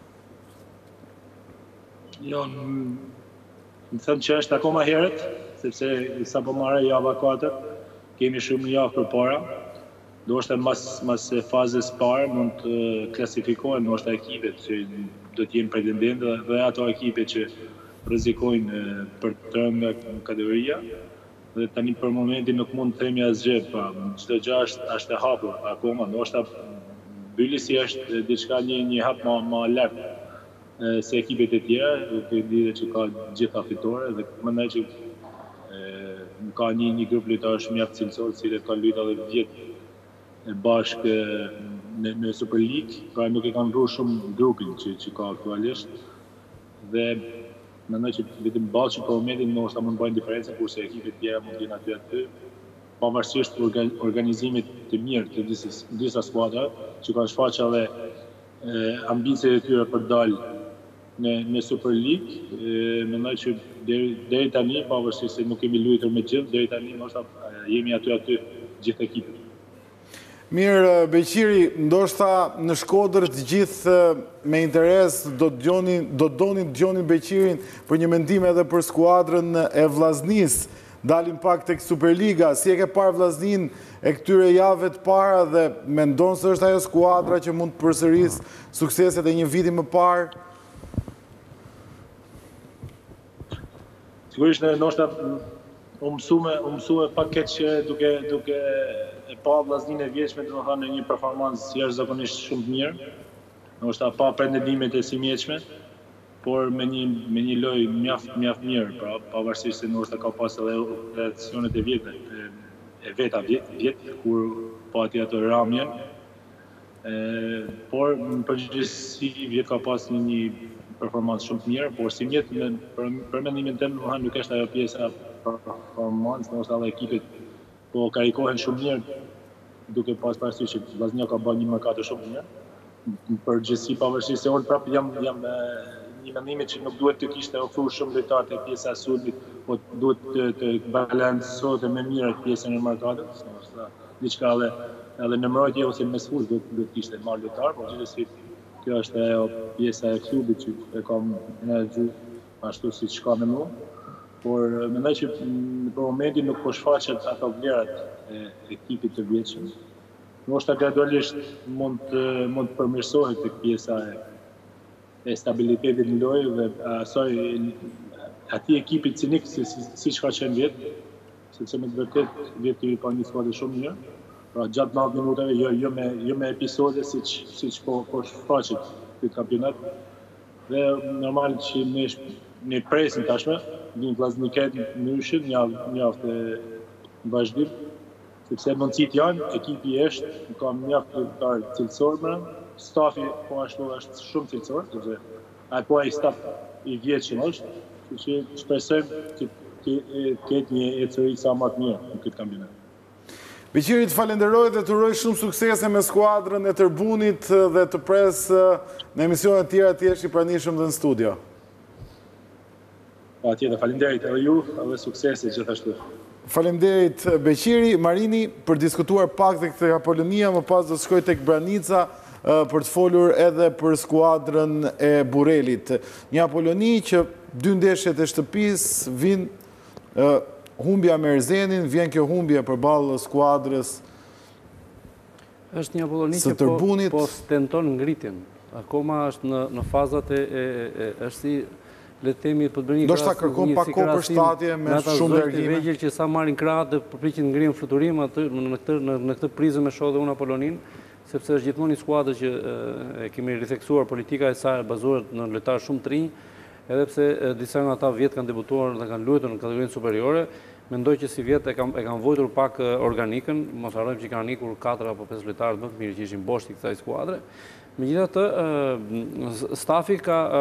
Jo, më thëmë që është akoma herët, sepse sa po marrë java 4, kemi shumë javë për para. Do është mas fazës parë mund të klasifikohen do është ekipet që do t'jenë pretendentë dhe ato ekipet që rrezikojnë për të rënë nga kategoria. Dhe tani për momentin nuk mund të themi asgjë, pa çdo gjë është e hapur akoma. Ndoshta Bylisi është diçka një hap më lart se ekipet e tjera, duke ditë që ka gjitha fitore dhe mendoj që ka një grup lojtarësh mjaft cilësor, cilët kanë luajtur edhe vjet bashkë në Super League, pra nuk e kanë ndruar shumë grupin që ka aktualisht. Dhe mendoj që vetëm Ballçi për momentin ndoshta mund të bëjnë diferencën, kurse ekipet e tjera mund të jenë aty, pavarësisht organizimit të mirë të disa skuadra që kanë shfaqur edhe ambicet e tyre për dalë në Super League. Mendoj që deri tani, pavarësisht se nuk kemi luajtur me gjithë, deri tani ndoshta jemi aty gjithë ekipet. Mirë, Beqiri, ndoshta në Shkodër të gjithë me interes do donin të dëgjonin Beqirin për një mendim edhe për skuadrën e Vllaznis. Dalim pak tek Superliga, si e ke parë Vllaznin e këtyre javëve të para dhe mendon se është ajo skuadra që mund të përsërisë sukseset e një viti më parë? Sigurisht ndoshta u mësua pak keq duke e pa Vllaznin e vjetshme, domethënë në një performancë jashtëzakonisht shumë të mirë. Ndoshta pa pretendimet e simjetshme, por me një lojë mjaft mirë, pra pavarësisht se ndoshta ka pas edhe reaksionet e veta vjet kur pati ato ramjen. Por në përgjithësi vjet ka pas një performancë shumë të mirë, por si mjet për mendimin tim nuk është ajo pjesa performancë, ndoshta edhe ekipet po karikohen shumë mirë, duke pas parasysh që Vllaznia ka bërë një mëkat shumë mirë. Në përgjithësi pavarësisht se unë prapë jam një mendimi që nuk duhet të kishte ofruar shumë lojtarë te pjesa e sulmit, po duhet të balancohet më mirë pjesën e markadës, diçka edhe në mbrojtje ose mes fushë duhet të kishte marrë lojtar, por gjithsesi kjo është ajo pjesa e klubit që e kam menaxhu ashtu siç ka me mua. Por mendoj që për momentin nuk po shfaqet ato vlerat e ekipit të vjetshëm. Ndoshta gradualisht mund të përmirësohet tek pjesa e stabilitetit në lojë dhe asaj atij ekipit cinik siç ka qenë vjet, sepse me të vërtet vjeti ka një skuadër shumë mirë. Pra gjatë 90 minutave jo me episode siç po shfaqet ky kampionat. Dhe normal që ne presim tashme një vllazniket ndryshe, një javë të vazhdim, sepse mundësit janë, ekipi është, ka mjaft lojtar cilësor më, stafi po ashtu është shumë cilësor, sepse ai staf i vjetshëm është, kështu që shpresojmë që të ketë një ecëri sa më të mirë në këtë kampionat. Beqiri, të falenderoj dhe të uroj shumë suksese me skuadrën e Tërbunit dhe të pres në emisionet tjera të jesh i pranishëm dhe në studio. Patjetër, faleminderit edhe ju, edhe suksese gjithashtu. Faleminderit Beqiri. Marini, për diskutuar pak tek Apolonia, më pas do të shkoj tek Branica për të folur edhe për skuadrën e Burelit. Një Apoloni që 2 ndeshjet e shtëpisë vinë humbja me Erzenin, vjen kjo humbje përballë skuadrës është një Apoloni që po tenton ngritjen. Akoma është në fazat është si le të themi po bëni ndoshta kërkon pak kohë për shtatje me shumë largime. Vegjël që sa marrin krahët dhe përpiqen të ngrihen fluturim aty në këtë prizëm e shoh dhe unë Apolonin, sepse është gjithmonë një skuadër që e kemi ritheksuar politika e saj bazohet në lojtarë shumë të rinj, edhe pse disa nga ata vjet kanë debutuar dhe kanë luajtur në kategorinë superiore. Mendoj që si vjet e kanë vojtur pak organikën, mos harrojmë që kanë ikur 4 apo 5 lojtarë më të mirë që ishin boshti kësaj skuadre. Megjithatë, stafi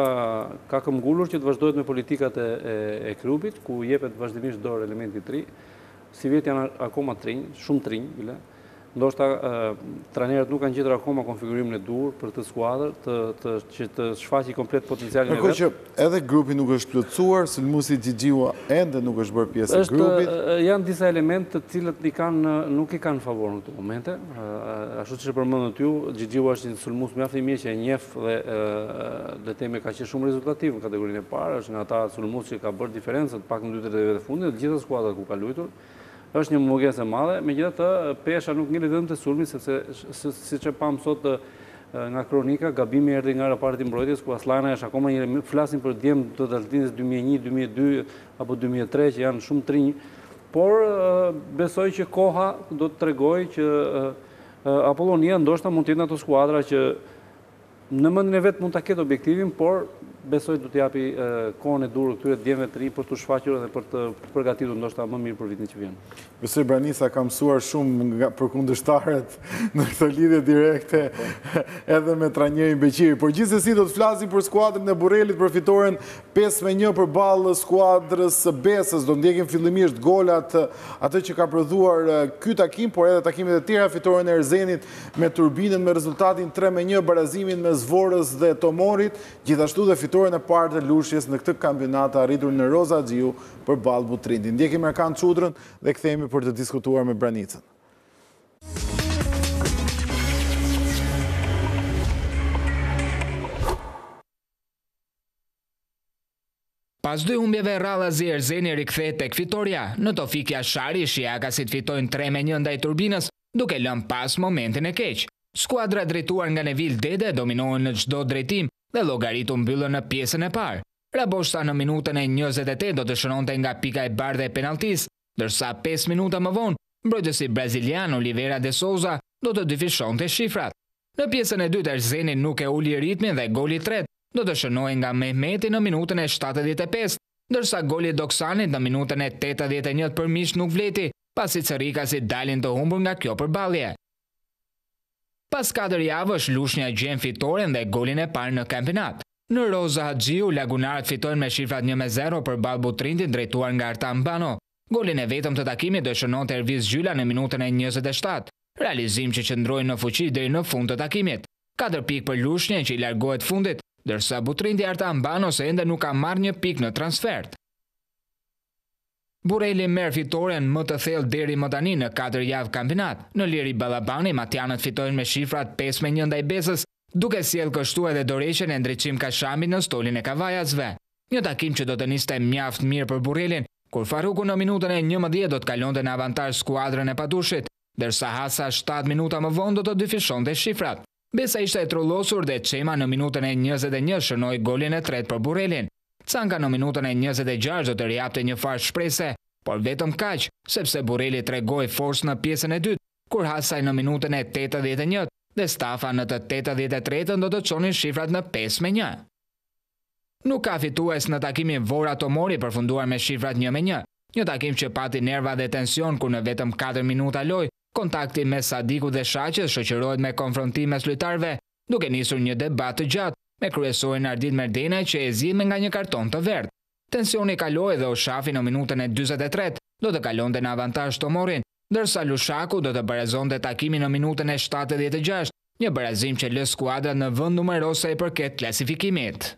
ka këmbgulur që të vazhdojë me politikat e klubit, ku jepet vazhdimisht dorë elementi i ri. Si vjet janë akoma të rinj, shumë të rinj, ndoshta trajnerët nuk kanë gjetur akoma konfigurimin e duhur për këtë skuadër që të shfaqë komplet potencialin e vet. Që edhe grupi nuk është plotësuar, Sulmusi Xhixhiu ende nuk është bërë pjesë e grupit. Janë disa elementë të cilët nuk i kanë favor në këto momente. Ashtu siç e përmendët ju, Xhixhiu është një sulmues mjaft i mirë që e njeh dhe le të themi ka qenë shumë rezultativ në kategorinë e parë, është nga ata sulmues që ka bërë diferencën pak në 2-3 të fundit, gjithë skuadrat ku ka luajtur. Është një mungesë e madhe, megjithatë pesha nuk ngeli vetëm te sulmi, sepse siç e pam sot nga kronika, gabimi erdhi nga reparti i mbrojtjes, ku Aslana është akoma një flasin për djem të daltinës 2001, 2002 apo 2003 që janë shumë të rinj, por besoj që koha do të tregojë që Apollonia ndoshta mund të jetë ato skuadra që në mendjen e vet mund ta ketë objektivin, por besoj do të japi kohën e durë këtyre djemve të rinj për të shfaqur dhe për të përgatitur ndoshta më mirë për vitin që vjen. Besoj Branica ka mësuar shumë për kundërshtarët në këtë lidhje direkte edhe me trajnerin Beqiri. Por gjithsesi do të flasim për skuadrën e Burelit për fitoren 5-1 përballë skuadrës së Besës. Do ndjekim fillimisht golat atë që ka prodhuar ky takim, por edhe takimet e tjera, fitoren e Erzenit me Turbinën me rezultatin 3-1, barazimin me Zvorës dhe Tomorit, gjithashtu dhe fitoren e parë të lushjes në këtë kampionat arritur në Roza Xhiu përballë Butrindit. Ndjekim Erkan Çudrën dhe kthehemi për të diskutuar me Branicën. Pas 2 humbjeve rradhazi Erzeni rikthehet tek fitoria. Në Tofik Jashari, shijakasit fitojnë 3-1 ndaj Turbinës, duke lënë pas momentin e keq. Skuadra drejtuar nga Nevil Dede dominohen në çdo drejtim dhe llogaritu mbyllën në pjesën e parë. Raboshta në minutën e 28 do të shënonte nga pika e bardhë e penaltis, ndërsa 5 minuta më vonë, mbrojtësi brazilian Oliveira de Souza do të dyfishonte shifrat. Në pjesën e dytë Erzeni nuk e uli ritmin dhe goli i tretë do të shënohej nga Mehmeti në minutën e 75, ndërsa goli i Doksanit në minutën e 81 për mish nuk vleti, pasi Cerrikasit dalin të humbur nga kjo përballje. Pas 4 javësh, Lushnja gjen fitoren dhe golin e parë në kampionat. Në Roza Xhiu, lagunarët fitojnë me shifrat 1-0 përballë Butrindit drejtuar nga Artan Bano. Golin e vetëm të takimit do shënonte Erviz Gjyla në minutën e 27, realizim që qëndroi në fuqi deri në fund të takimit. 4 pikë për Lushnjën që i largohet fundit dërsa Butrindi Artambanos ende nuk ka marrë një pikë në transfert. Bureli merr fitoren më të thellë deri më tani në 4 javë kampionat. Në Liri Ballabani, Matianët fitojnë me shifrat 5-1 ndaj Besës, duke sjellë kështu edhe dorëheqjen e Ndriçim Kashamit në stolin e kavajasve. Një takim që do të niste mjaft mirë për Burelin, kur Faruku në minutën e 11 do të kalonte në avantazh skuadrën e Patushit, ndërsa Hasa 7 minuta më vonë do të dyfishonte shifrat. Besa ishte e trullosur dhe Çema në minutën e 21 shënoi golin e tretë për Burelin. Canka në minutën e 26 do të rijapte një farë shprese, por vetëm kaq, sepse Bureli tregoi forcë në pjesën e dytë, kur Hasaj në minutën e 81 dhe Stafa në të 83-ën do të çonin shifrat në 5-1. Nuk ka fitues në takimin Vora Tomori përfunduar me shifrat 1-1, një takim që pati nerva dhe tension kur në vetëm 4 minuta loj, kontakti me Sadiku dhe Shaqes shoqërohet me konfrontim mes lojtarëve, duke nisur një debat të gjatë me kryesorin Ardit Merdena që e zgjidhme nga një karton të verdh. Tensioni kaloi dhe Oshafi në minutën e 43 do të kalonte në avantazh Tomorin, ndërsa Lushaku do të barazonte takimin në minutën e 76, një barazim që lë skuadrat në vend numerose i përket klasifikimit.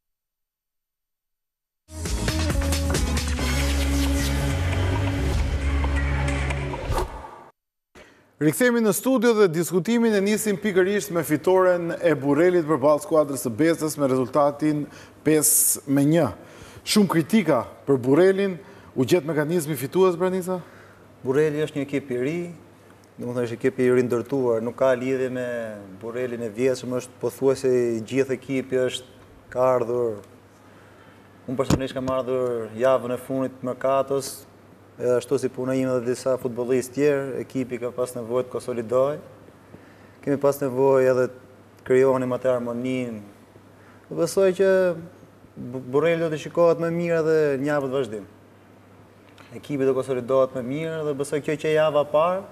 Rikthehemi në studio dhe diskutimin e nisim pikërisht me fitoren e Burelit përballë skuadrës së Besës me rezultatin 5-1. Shumë kritika për Burelin, u gjet mekanizmi fitues Branica? Bureli është një ekip i ri, domethënë është ekip i rindërtuar, nuk ka lidhje me Burelin e vjetshëm, është pothuajse i gjithë ekipi ka ardhur. Unë personalisht kam ardhur javën e fundit merkatos, edhe ashtu si puna ime dhe disa futbollistë tjerë, ekipi ka pas nevojë të konsolidojë. Kemi pas nevojë edhe të krijonim atë harmoninë. Besoj që Bureli do të shikohet më mirë edhe në javë të vazhdim. Ekipi do konsolidohet më mirë dhe besoj kjo që java parë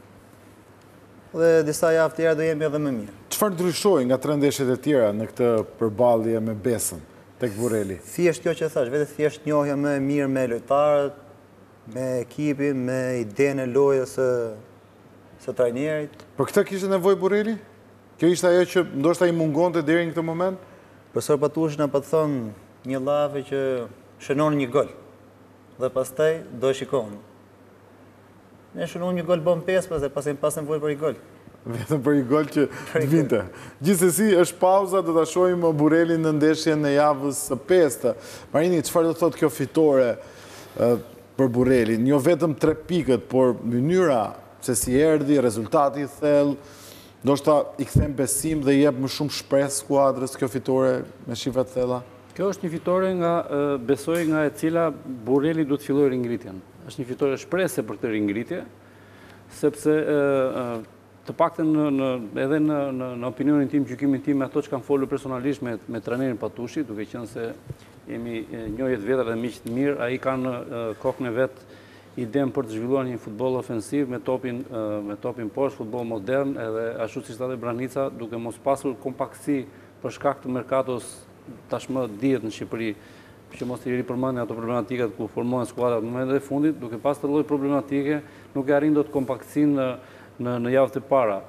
dhe disa javë tjera do jemi edhe më mirë. Çfarë ndryshoi nga 3 ndeshjet e tjera në këtë përballje me Besën tek Bureli? Thjesht kjo që thash, vetë thjesht njohja më e mirë me lojtarët, me ekipin, me idenë e lojës së trajnerit. Për këtë kishte nevojë Bureli? Kjo ishte ajo që ndoshta i mungonte deri në këtë moment? Profesor Patushi na thon një llave që shënon një gol. Dhe pastaj do shikon. Ne shënon një gol bën 5 pas nevojë për një gol. Vetëm për një gol që të vinte. Gjithsesi është pauza, do ta shohim Burelin në ndeshjen e javës së 5. Marini, çfarë do thotë kjo fitore për Burelin? Jo vetëm 3 pikët, por mënyra se si erdhi, rezultati i thellë, ndoshta i kthen besim dhe jep më shumë shpresë skuadrës kjo fitore me shifra të thella. Kjo është një fitore besoj nga e cila Bureli duhet të fillojë ringritjen. Është një fitore shpresë për këtë ringritje, sepse të paktën edhe në opinionin tim, gjykimin tim, ato që kanë folur personalisht me trajnerin Patushi, duke qenë se jemi njohje të vjetra dhe miq të mirë, ai kanë kokën e vet idenë për të zhvilluar një futboll ofensiv me topin poshtë, futboll modern, edhe ashtu siç tha Branica, duke mos pasur kompaktësi për shkak të merkatos tashmë dihet në Shqipëri, që mos i ripërmendin ato problematikat ku formohen skuadrat në momentet e fundit, duke pas të lloj problematike, nuk e arrin dot kompaktësinë në javët e para.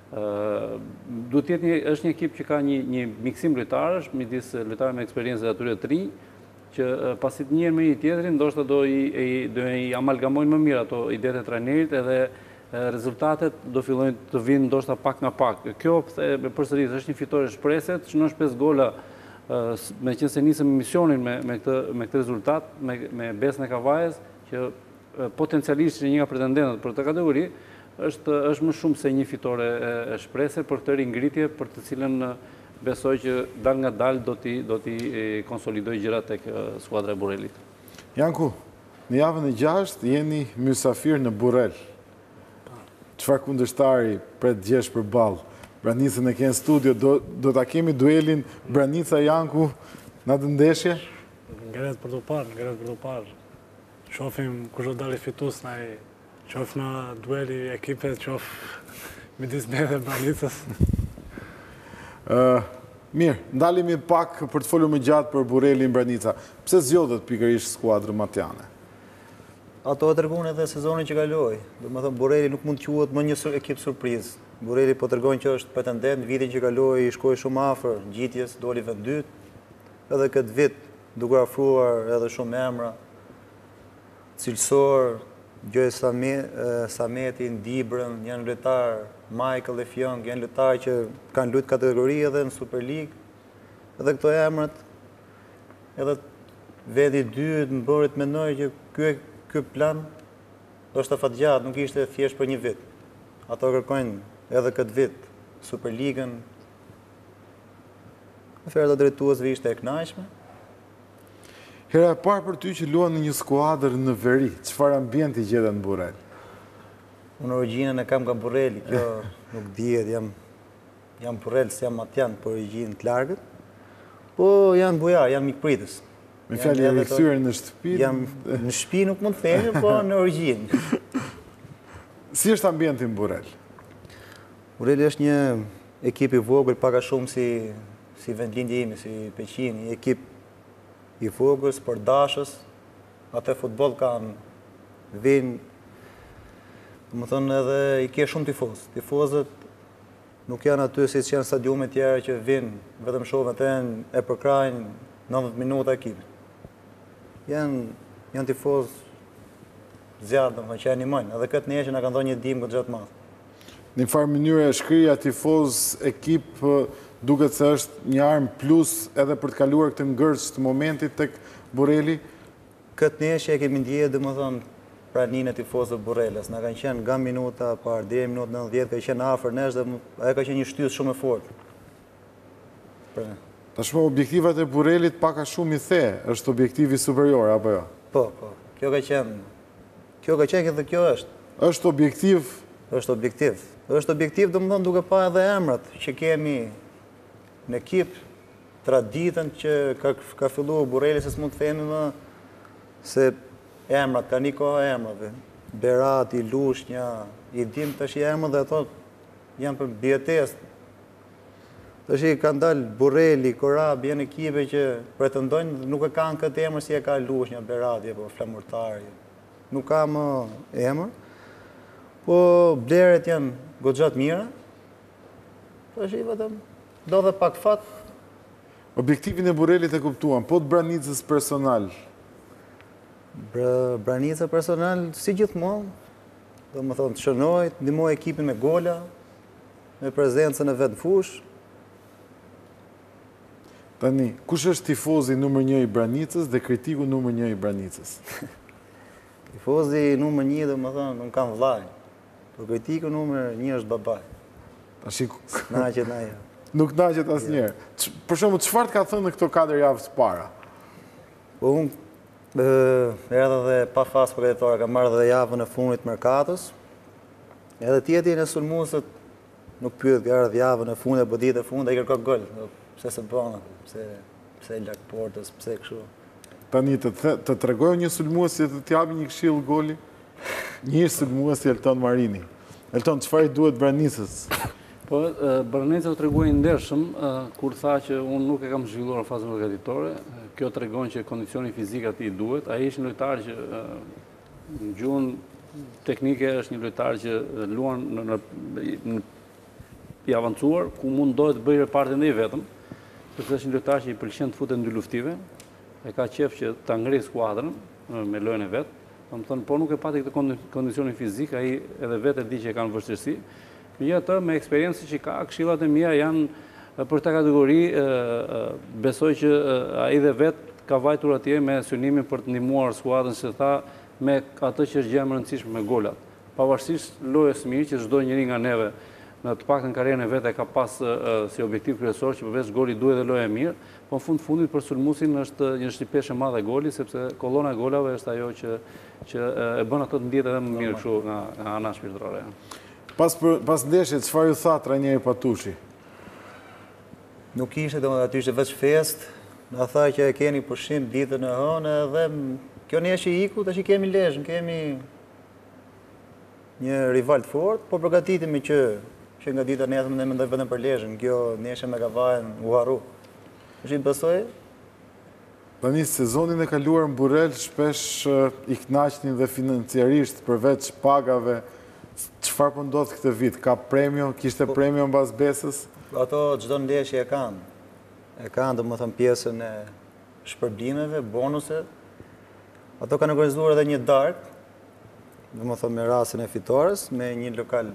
Duhet të jetë është një ekip që ka një miksim lojtarësh, midis lojtarëve me eksperiencë dhe atyre të rinj, që pasi të njihen me një tjetrin, ndoshta do i amalgamojnë më mirë ato idetë e trajnerit edhe rezultatet do fillojnë të vinë ndoshta pak nga pak. Kjo përsëris është një fitore shpresë, shënon 5 gola, meqense se nisëm misionin me këtë rezultat, me Besën e Kavajës, që potencialisht një nga pretendentët për këtë kategori, është më shumë se një fitore e shpresë për këtë ringritje, për të cilën besoj që dal nga dal do t'i konsolidoj gjërat tek skuadra e Burelit. Janku, në javën e 6 jeni mysafir në Burel. Çfarë kundërshtari pret gjesh përballë? Branicën e ke në studio, do ta kemi duelin Branica Janku në atë ndeshje? Ngeret për të parë. Shohim kush do dalë fitues qof në dueli ekipet, qof midis me dhe Branicës. Mirë, ndalemi pak për të folur më gjatë për Burelin Branica. Pse zgjodhet pikërisht skuadra matiane? Ato e treguan edhe sezonin që kaloi. Domethënë Bureli nuk mund të quhet më një ekip surprizë. Burrelli po tërgojnë që është pretendent, vitin që kaloi shkoi shumë afër gjitjes, doli vend dytë. Edhe këtë vit duke afruar edhe shumë emra cilësor, Gjoj Sameti, Ndibrën, janë lojtar, Michael e Fjong, janë lojtar që kanë luajtur kategori edhe në Super League. Edhe këto emrat, edhe vendi i dytë më bëri të mendoj që ky plan është afatgjatë, nuk ishte thjesht për një vit. Ato kërkojnë edhe këtë vit Super League-ën. Oferta drejtuesve ishte e kënaqshme. Hera e parë për ty që luan në një skuadër në veri, çfarë ambienti gjeta në Burrel? Unë origjinën e kam nga Burreli, kjo nuk dihet, jam Burrel, s'jam Matjan, por origjinën të largët. Po janë bujar, janë mikpritës. Me fjalë e rikthyer në shtëpi? Në shtëpi nuk mund të themi, po në origjinë. Si është ambienti në Burrel? Burreli është një ekip i vogël, pak a shumë si vendlindja ime, si Peqini, ekip i vogël, sportdashës, atë futboll kanë vinë, më thonë edhe i ke shumë tifozë. Tifozët nuk janë aty si që janë stadiumet tjera që vinë, vetëm shohën atë e përkrajnë 90 minuta ekipit. Janë tifozë zjarë, që animojnë, edhe këtë një që nga kanë dhënë një ndihmë këtë gjatë madh. Në farë mënyrë shkrirja tifoz ekip duket se është një armë plus edhe për të kaluar këtë ngërç të momentit tek Burreli? Këtë një që e kemi ndjeje, domethënë praninë e tifozëve Burrelës, na kanë qenë nga minuta parë deri në minutën 90, ka qenë afër nesh dhe ajo ka qenë një shtys shumë e fortë. Tashmë objektivat e Burrelit pak a shumë i the, është objektivi superior apo jo? Po. Kjo ka qenë dhe kjo është. Është objektiv? Është objektiv. Është objektiv domethënë duke pa edhe emrat që kemi në ekip, traditën që ka filluar Burreli, se s'mund të themi më se emrat, ka një kohë emrave. Berati, Lushnja, i dim tash emrat dhe ato janë për bjetesë. Tash kanë dalë Burreli, Korabi, janë ekipe që pretendojnë nuk e kanë këtë emër si e ka Lushnja, Berati apo Flamurtari. Nuk ka më emër. Po bleret janë goxhat mira. Tash vetëm do dhe pak fat. Objektivin e Burrelit e kuptuan, po të Branicës personal? Branica personal, si gjithmonë, do më thonë të shënoj, të ndihmoj ekipin me gola, me prezencën e vetë në fush. Tani, kush është tifozi numër 1 i Branicës dhe kritiku numër 1 i Branicës? Tifozi numër 1, do më thonë, nuk kam vllaj, por kritiku numër 1 është babaj. Naqet na jo. Nuk naqet asnjëherë. Për shembull, çfarë ka thënë në këto 4 javë të para? Po unë erdha dhe pa fas përgatitor, kam marrë dhe javën e fundit merkatos. Edhe tjetrin e sulmuesët nuk pyet, ka ardhur javën e fundit apo ditën e fundit ai kërkon gol. Pse se bën, pse lart portës, pse kështu. Tani të tregoj një sulmues që të t'japi një këshill goli? Një sulmues i Elton Marini. Elton, çfarë i duhet Branicës? Po, Branica u treguaj ndershëm kur tha që unë nuk e kam zhvilluar në fazën përgatitore. Kjo tregon që kondicioni fizik atij duhet. Ai është një lojtar që në gjuhën teknike është një lojtar që luan i avancuar, ku mundohet të bëjë repartin dhe i vetëm, sepse është një lojtar që i pëlqen të futet në dy luftive, e ka qef që ta ngrisë skuadrën me lojën e vet. Po nuk e pati këtë kondicionin fizik, ai edhe vetë e di që e kanë vështirësi. Megjithatë, me eksperiencë që ka, këshillat e mia janë për ta kategori, besoj që ai dhe vetë ka vajtur atje me synimin për të ndihmuar skuadrën, se tha, me atë që është gjë e rëndësishme me golat. Pavarësisht lojës mirë që çdo njeri nga neve në të paktën karrierën e vet e ka pas si objektiv kryesor që përveç goli duhet dhe loja e mirë, po në fundit për sulmuesin është një shtypeshë e madhe goli, sepse kolona e golave është ajo që e bën ato të ndihet edhe më mirë kështu nga ana shpirtërore. Pas ndeshjet, çfarë ju tha trajneri Patushi? Nuk ishte, domethënë aty ishte veç fest, na tha që e keni pushim ditën e hënë dhe kjo ne që iku, tash i kemi Lezhën, kemi një rival të fortë, po përgatitemi që nga dita nesër ne mendoj vetëm për Lezhën, kjo neshë me Kavajën u harru. Tash i besoj. Tani sezonin e kaluar në Burrel shpesh i kënaqnin dhe financiarisht përveç pagave Çfarë po ndodh këtë vit? Ka premio, kishte premio mbas Besës? Ato çdo ndeshje e kanë. E kanë, domethënë, pjesën e shpërblimeve, bonuset. Ato kanë organizuar edhe një darkë, domethënë me rastin e fitores, me një lokal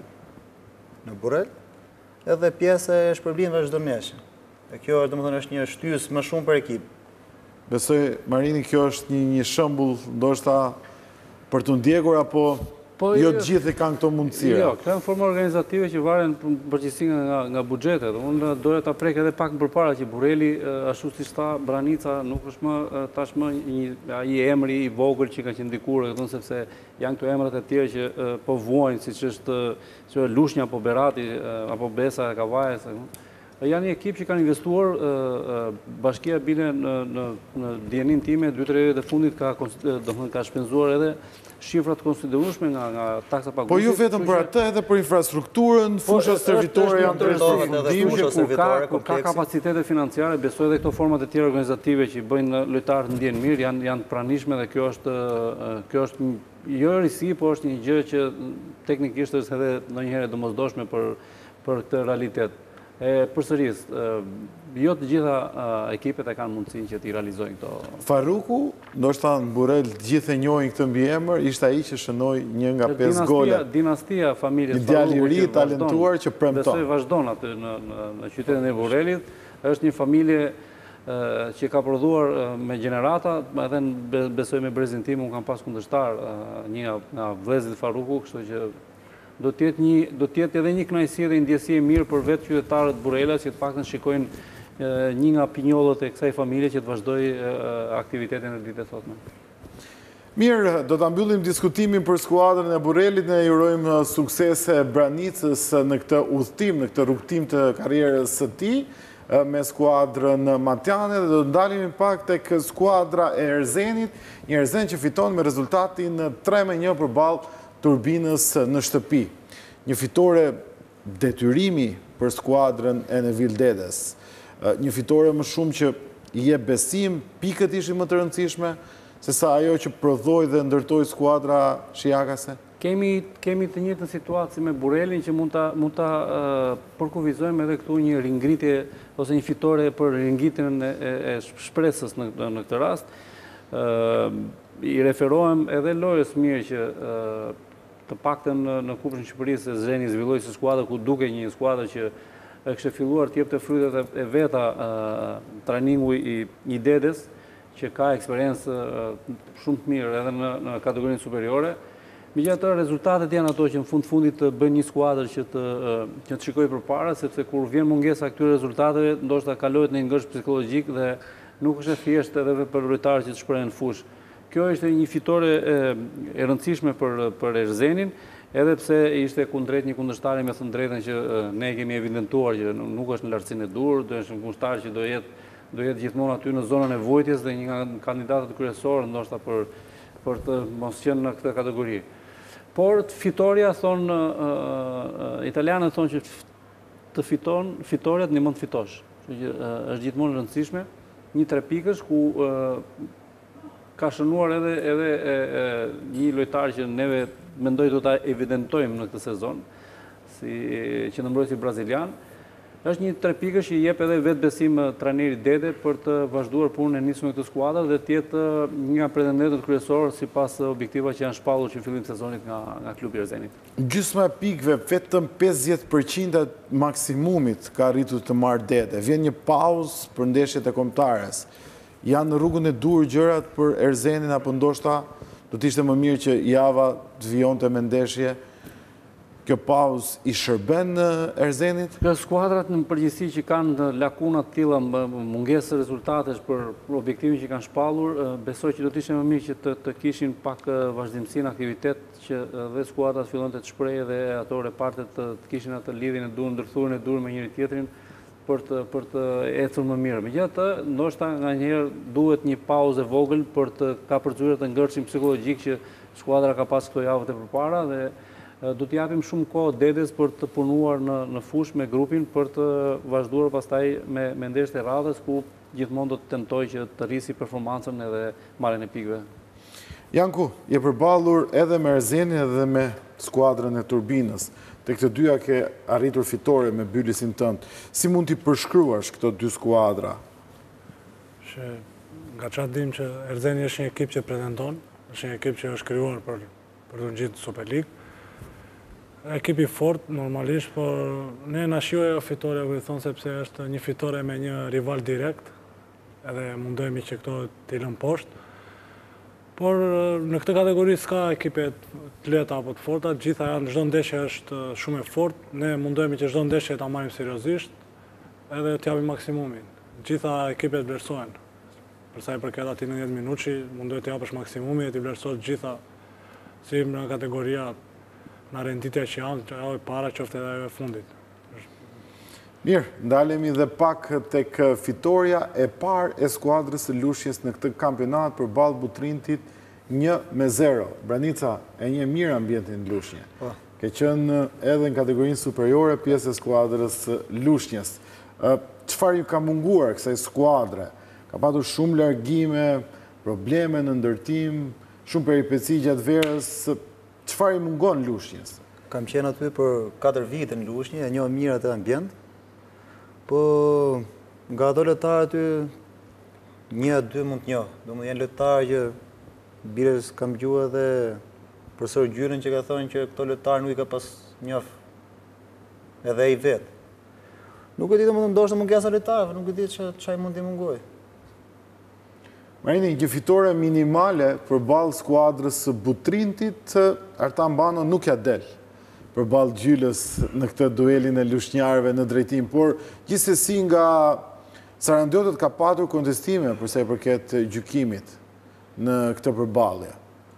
në Burrel, edhe pjesë e shpërblimeve çdo ndeshje. E kjo domethënë është një shtysë më shumë për ekip. Besoj, Marini, kjo është një shembull ndoshta për të ndjekur apo jo të gjithë kanë këto mundësira? Jo, këto janë forma organizative që varen përgjithësi nga buxhetet. Unë doja ta prek edhe pak më përpara që Burreli, ashtu siç tha Branica, nuk është më tashmë ai emri i vogël që ka qenë dikur, sepse janë këto emrat e tjerë që po vuajnë, siç është Lushnja apo Berati apo Besa e Kavajës. Janë një ekip që kanë investuar, Bashkia bile në dijenin time, 2-3 vjet e fundit ka shpenzuar edhe shifrat konsiderueshme nga taksa paguese. Po ju vetëm për atë, edhe për infrastrukturën, fushat servitore janë ndërtuar, kur ka kapacitete financiare, besoj edhe këto format e tjera organizative që i bëjnë lojtarët ndjen mirë, janë pranishme dhe kjo është jo risi, po është një gjë që teknikisht është edhe ndonjëherë domosdoshme për këtë realitet. Përsëris, jo të gjitha ekipet e kanë mundësinë që t'i realizojnë këto. Farruku, ndoshta në Burrel gjithë e njohin këtë mbiemër, ishte ai që shënoi një nga 5 gole. Dinastia familjes Farruku. Djalë i ri talentuar që premton. Besoj vazhdon aty në qytetin e Burrelit. Është një familje që ka prodhuar me gjenerata, edhe besoj me brezin tim unë kam pas kundërshtar një nga vëllezërit Farruku, kështu që do të jetë edhe një kënaqësi dhe ndjesi e mirë për vetë qytetarët Burrelas që të paktën shikojnë një nga pinjollët e kësaj familje që të vazhdoj aktivitetin e ditës së sotme. Mirë, do ta mbyllim diskutimin për skuadrën e Burrelit, ne ju urojmë suksese Branicës në këtë udhtim, në këtë rrugtim të karrierës së tij me skuadrën Matjane dhe do të ndalemi pak tek skuadra e Erzenit, një Erzen që fiton me rezultatin 3-1 përballë Turbinës në shtëpi. Një fitore detyrimi për skuadrën e Nevil Dedes. Një fitore më shumë që i jep besim, pikët ishin më të rëndësishme, se sa ajo që prodhoi dhe ndërtoi skuadra shijakase? Kemi të njëjtën situatë si me Burrelin që mund ta përkufizojmë edhe këtu një ringritje ose një fitore për ringritjen e shpresës në këtë rast. I referohem edhe lojës mirë që të paktën në Kupën e Shqipërisë e Zeni zhvilloi si skuadër ku duke një skuadër që kishte filluar të jepte frytet e veta trajningu i Dedes, që ka eksperiencë shumë të mirë edhe në kategorinë superiore. Megjithatë, rezultatet janë ato që në fundit të bëjnë një skuadër që të shikojë përpara, sepse kur vjen mungesa e këtyre rezultateve, ndoshta kalohet në një ngërsh psikologjik dhe nuk është e thjeshtë edhe për lojtarët që të shprehen në fushë. Kjo ishte një fitore e rëndësishme për Erzenin, edhe pse ishte kundrejt një kundërshtar me thënë drejtën që ne kemi evidentuar që nuk është në lartësinë e dur, do është një kundërshtar që do jetë gjithmonë aty në zonën e vojtjes dhe një nga kandidatët kryesorë ndoshta për të mos qenë në këtë kategori. Por fitoria thonë italianët thonë që të fitoria të ndihmon të fitosh. Kështu që është gjithmonë rëndësishme, një 3 pikësh ku ka shënuar edhe një lojtar që neve mendoj do ta evidentojmë në këtë sezon, si qendërmbrojtësi brazilian. Është një 3 pikësh që i jep edhe vetë besim trajnerit Dede për të vazhduar punën e nisur me këtë skuadër dhe të jetë një nga pretendentët kryesorë sipas objektivave që janë shpallur që në fillim të sezonit nga klubi i Erzenit. Gjysma e pikëve, vetëm 50% maksimumit ka arritur të marrë Dede. Vjen një pauzë për ndeshjet e kombëtares. Janë në rrugën e dur gjërat për Erzenin apo ndoshta do të ishte më mirë që java të vijonte me ndeshje? Kjo pauzë i shërben në Erzenit? Kjo skuadrat në përgjithësi që kanë lakuna të tilla, mungesë rezultatesh për objektivin që kanë shpallur, besoj që do të ishte më mirë që të kishin pak vazhdimsi në aktivitet që dhe skuadrat fillonte të shprehë dhe ato repartet të kishin atë lidhjen e dur, ndërthurjen e dur me njëri tjetrin për të ecur më mirë. Megjithatë, ndoshta nganjëherë duhet një pauzë e vogël për të kapërcyer të ngërshim psikologjik që skuadra ka pas këto javë të përpara dhe do të japim shumë kohë Dedes për të punuar në fushë me grupin për të vazhduar pastaj me ndeshjet e radhës ku gjithmonë do të tentojë që të rrisi performancën edhe marrjen e pikëve. Janku, je përballur edhe me Erzenin edhe me skuadrën e Turbinës. Te këtë dyja ke arritur fitore me Bylisin tënd. Si mund t'i përshkruash këto dy skuadra? Nga qatë dim që Erzeni është një ekip që pretendon, është një ekip që është krijuar për të ngjitur Super League. Ekipi fort, normalisht, por ne na shijoj fitore, ku i thonë, sepse është një fitore me një rival direkt, edhe mundohemi që këto t'i lëm poshtë. Por në këtë kategori s'ka ekipe të lehta apo të forta, gjitha janë, çdo ndeshje është shumë e fortë, ne mundohemi që çdo ndeshje ta marrim seriozisht, edhe të japim maksimumin. Gjitha ekipet vlerësohen. Për sa i përket atij 90 minutë, mundohet të japësh maksimumin e të vlerësohet gjitha, si në kategoria në renditja që janë, që ajo e para qoftë edhe ajo e fundit. Mirë, ndalemi dhe pak tek fitoria e parë e skuadrës së Lushjes në këtë kampionat përballë Butrintit 1-0. Branica e një mirë ambientin në Lushnjë. Ke qenë edhe në kategorinë superiore pjesë e skuadrës Lushnjës. Çfarë ju ka munguar kësaj skuadre? Ka patur shumë largime, probleme në ndërtim, shumë peripeci gjatë verës. Çfarë i mungon Lushnjës? Kam qenë aty për 4 vite në Lushnjë, e njoh mirë atë ambient. Po nga ato lojtarë aty 1-2 mund të njoh. Domethënë janë lojtarë që bires kam dëgjuar edhe profesor Gjyrën që ka thonë që këto lojtarë nuk i ka pas njoh edhe ai vet. Nuk e di domethënë ndoshta mungesa lojtarëve, nuk e di çfarë mund t'i mungoj. Marini, një fitore minimale përballë skuadrës së Butrintit, Artan Bano nuk ja del përballë Gjylës në këtë duelin e lushnjarëve në drejtim, por gjithsesi nga Sarandiotët ka patur kontestime për sa i përket gjykimit në këtë përballje.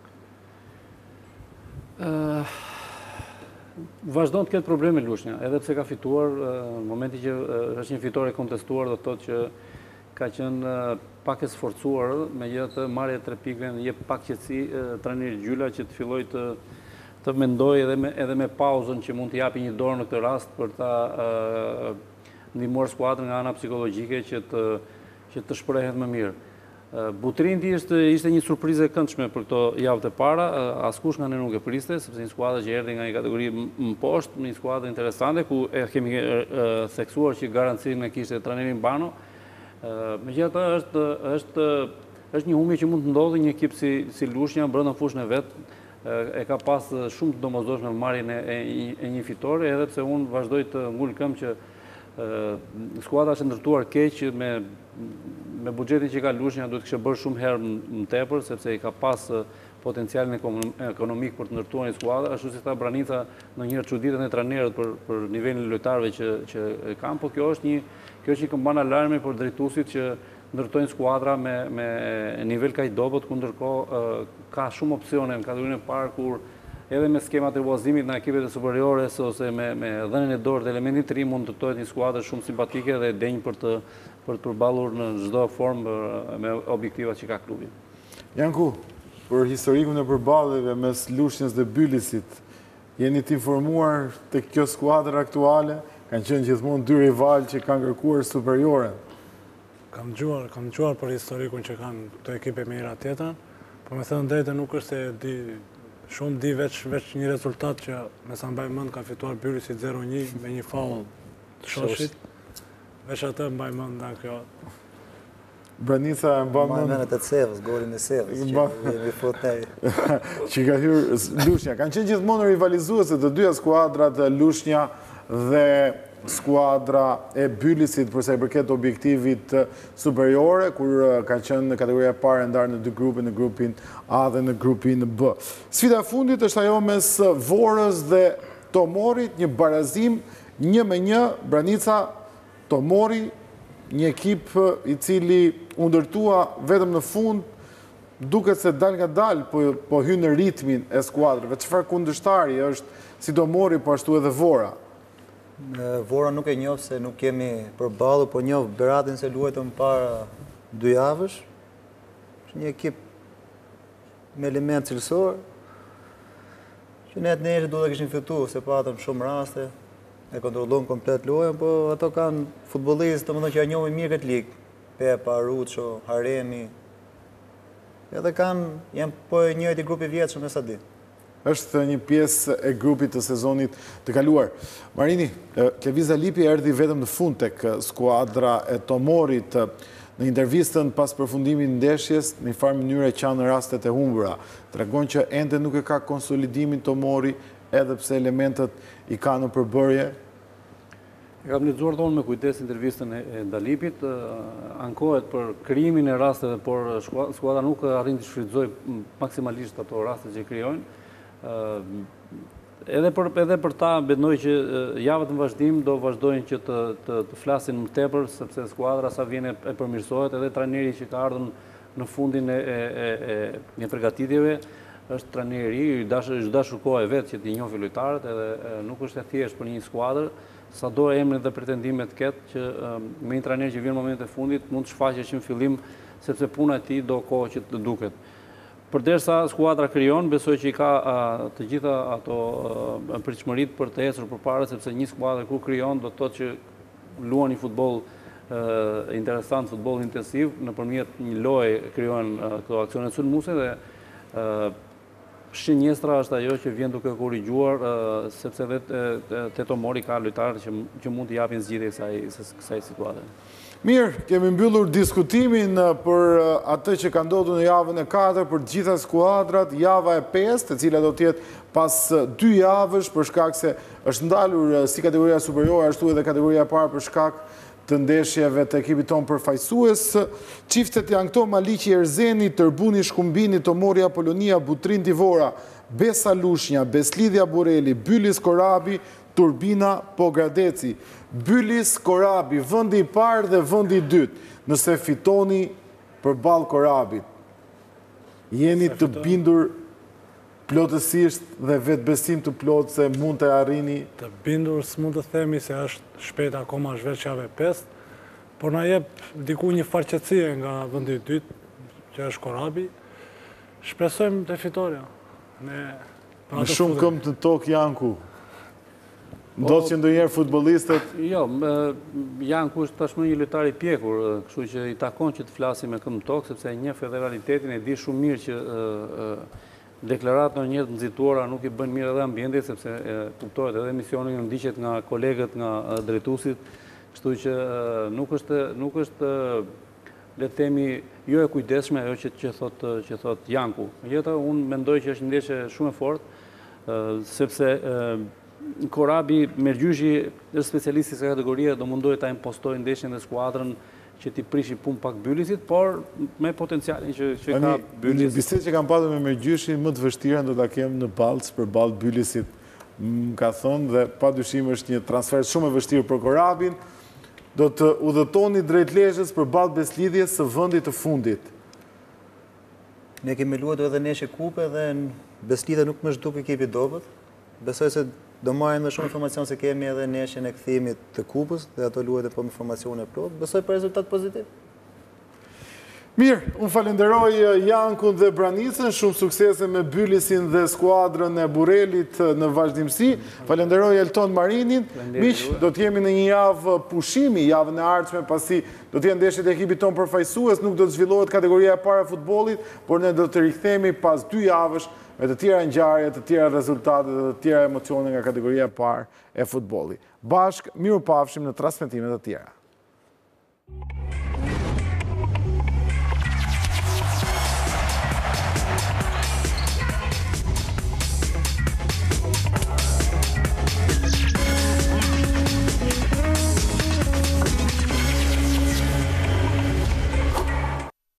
Vazhdon të ketë probleme Lushnja, edhe pse ka fituar, në momenti që është një fitore kontestuar, do të thotë që ka qenë pak e sforcuar, megjithatë marrja 3 pikëve jep pak qetësi trajnerit Gjyla që të filloj të mendoj edhe me pauzën që mund të japi një dorë në këtë rast për ta ndihmuar skuadrën nga ana psikologjike që të shprehet më mirë. Butrinti ishte një surprizë e këndshme për këto javët e para, askush nga ne nuk e priste, sepse një skuadër që erdhi nga një kategori më poshtë, një skuadër interesante ku kemi theksuar që garancinë e kishte trajneri Bano. Megjithatë është një humbje që mund të ndodhë një ekip si Lushnja brenda fushën e vet. E ka pas shumë të domosdoshme marrjen e një fitore, edhe pse unë vazhdoj të ngul këmbë që skuadra është ndërtuar keq me buxhetin që ka Lushnja, duhet kishte bërë shumë herë më tepër, sepse i ka pas potencialin ekonomik për të ndërtuar një skuadër, ashtu si tha Branica, ndonjëherë çuditet e trajnerët për nivelin e lojtarëve që kanë, po kjo është një këmbën alarmi për drejtuesit që ndërtojnë skuadra me nivel kaq dobët, ku ndërkohë ka shumë opsione në kategorinë e parë, kur edhe me skemat e ruazimit në ekipet e superiores ose me dhënien e dorë të elementit të ri mund të ndërtohet një skuadër shumë simpatike dhe denjë për të përballur në çdo formë me objektivat që ka klubi. Janku, për historikun e përballjeve mes Lushnjës dhe Bylisit, jeni të informuar të kjo skuadër aktuale? Kanë qenë gjithmonë dy rival që kanë kërkuar superioren. Kam dëgjuar për historikun që kanë këto ekipe me njëra tjetrën, por me thënë drejtën nuk është se di veç një rezultat që me sa mbaj mend ka fituar Bylisi 0-1 me një faull të shoshit. Veç atë mbaj mend nga kjo. Branica e mban mend atë Sevës, golin e Sevës që jemi fotej. Që ka hyrë Lushnja. Kanë qenë gjithmonë rivalizuese të dyja skuadrat, Lushnja dhe skuadra e Bylisit përsa i përket objektivit superiore, kur ka qenë në kategoria e parë ndarë në 2 grupe, në grupin A dhe në grupin B. Sfida e fundit është ajo mes Vorës dhe Tomorit, një barazim 1-1, Branica Tomori, një ekip i cili u ndërtua vetëm në fund, duket se dal nga dal po hyn në ritmin e skuadrëve. Çfarë kundërshtari është si Tomori, po ashtu edhe Vora? Vora nuk e njoh se nuk kemi përballur, po njoh Beratin se luajtëm para 2 javësh. Është një ekip me element cilësor. Që ne atë njerëz duhet të kishin fituar, se patëm shumë raste, e kontrollon komplet lojën, po ato kanë futbollistë, domethënë që ja njohin mirë këtë ligë. Pepa, Ruço, Haremi. Edhe janë po njëjti grup i vjetshëm me sa di. është një pjesë e grupit të sezonit të kaluar. Marini, Lëvizja Lipi erdhi vetëm në fund tek skuadra e Tomorit. Në intervistën pas përfundimit ndeshjes, në një farë mënyrë e qanë rastet e humbura. Tregon që ende nuk e ka konsolidimin Tomori, edhe pse elementet i ka në përbërje. Kam lexuar tonë me kujdes intervistën e Dalipit, ankohet për krijimin e rasteve, por skuadra nuk arrin të shfrytëzoj maksimalisht ato raste që krijojnë. Edhe për ta besoj që javët në vazhdim do vazhdojnë që të flasin më tepër, sepse skuadra sa vjen e përmirësohet, edhe trajneri që ka ardhur në fundin e përgatitjeve është trajneri i dashur koha e vet që t'i njohë lojtarët, edhe nuk është e thjeshtë për një skuadër, sado emrin dhe pretendimet ketë që me një trajner që vjen në momentet e fundit mund të shfaqet që në fillim, sepse puna e tij do kohë që të duket. Përderisa skuadra krijon, besoj që i ka të gjitha ato pritshmëritë për të ecur përpara, sepse një skuadër kur krijon do të thotë që luan një futboll interesant, futboll intensiv, nëpërmjet një loje krijohen këto aksione sulmuese dhe Shqinjestra është ajo që vjen duke korrigjuar, sepse vetë Tomori ka lojtarë që mund të japin zgjidhje kësaj situate. Mirë, kemi mbyllur diskutimin për atë që ka ndodhur në javën e 4 për gjitha skuadrat, java e 5, e cila do të jetë pas 2 javësh për shkak se është ndalur si kategoria superiore, ashtu edhe kategoria e parë për shkak të ndeshjeve të ekipit tonë përfaqësues. Çiftet janë këto: Maliqi Erzeni, Tërbuni Shkumbini, Tomori Apolonia, Butrin Tivora, Besa Lushnja, Beslidhja Bureli, Bylis Korabi, Turbina Pogradeci. Bylis Korabi, vendi i parë dhe vendi i dytë. Nëse fitoni përballë Korabit, jeni të bindur plotësisht dhe vetbesim të plotë se mund të arrini? Të bindur s'mund të themi se është shpejt akoma është veç jave 5, por na jep diku një farqetësie nga vendi i dytë, që është Korabi. Shpresojmë te fitoria. Me shumë këmbë të tokë Janku. Ndodh që ndonjëherë futbollistët... Jo, Janku është tashmë një lojtar i pjekur, kështu që i takon që të flasi me këmbë tokë, sepse e njeh edhe realitetin, e di shumë mirë që deklarat në njërë të nëzituara nuk i bën mirë edhe ambientit, sepse kuptohet edhe emisioni në ndiqet nga kolegët, nga drejtuesit, kështu që nuk është le të themi jo e kujdesshme ajo që thot Janku. Megjithatë, unë mendoj që është një ndeshje shumë e fortë, sepse Korabi Mergjyshi është specialist i kësaj kategorie, do mundohet ta impostojë ndeshjen dhe skuadrën që t'i prishi pun pak Bylisit, por me potencialin që ka Bylis. Në bisedë që kam pasur me Mergjyshin, më të vështirën do ta kem në Ballës për ballë Bylisit, më ka thënë, dhe padyshim është një transfer shumë e vështirë për Korabin. Do të udhëtoni drejt Lezhës për ballë Beslidhjes së vendit të fundit. Ne kemi luajtur edhe ndeshje kupe dhe Beslidhja nuk më zhduk ekipi dobët. Besoj se do marrim më shumë informacion se kemi edhe ndeshjen e kthimit të kupës dhe ato luajtë po me informacione plot. Besoj për rezultat pozitiv. Mirë, unë falenderoj Jankun dhe Branicën, shumë suksese me Bylisin dhe skuadrën e Burelit në vazhdimsi. Falenderoj Elton Marinin. Miq, do të jemi në një javë pushimi, javën e ardhshme, pasi do të jenë ndeshjet e ekipit tonë përfaqësues, nuk do të zhvillohet kategoria e parë e futbollit, por ne do të rikthehemi pas 2 javësh me të tjera ngjarje, të tjera rezultate dhe të tjera emocione nga kategoria e parë e futbollit. Bashk, mirupafshim në transmetime të tjera.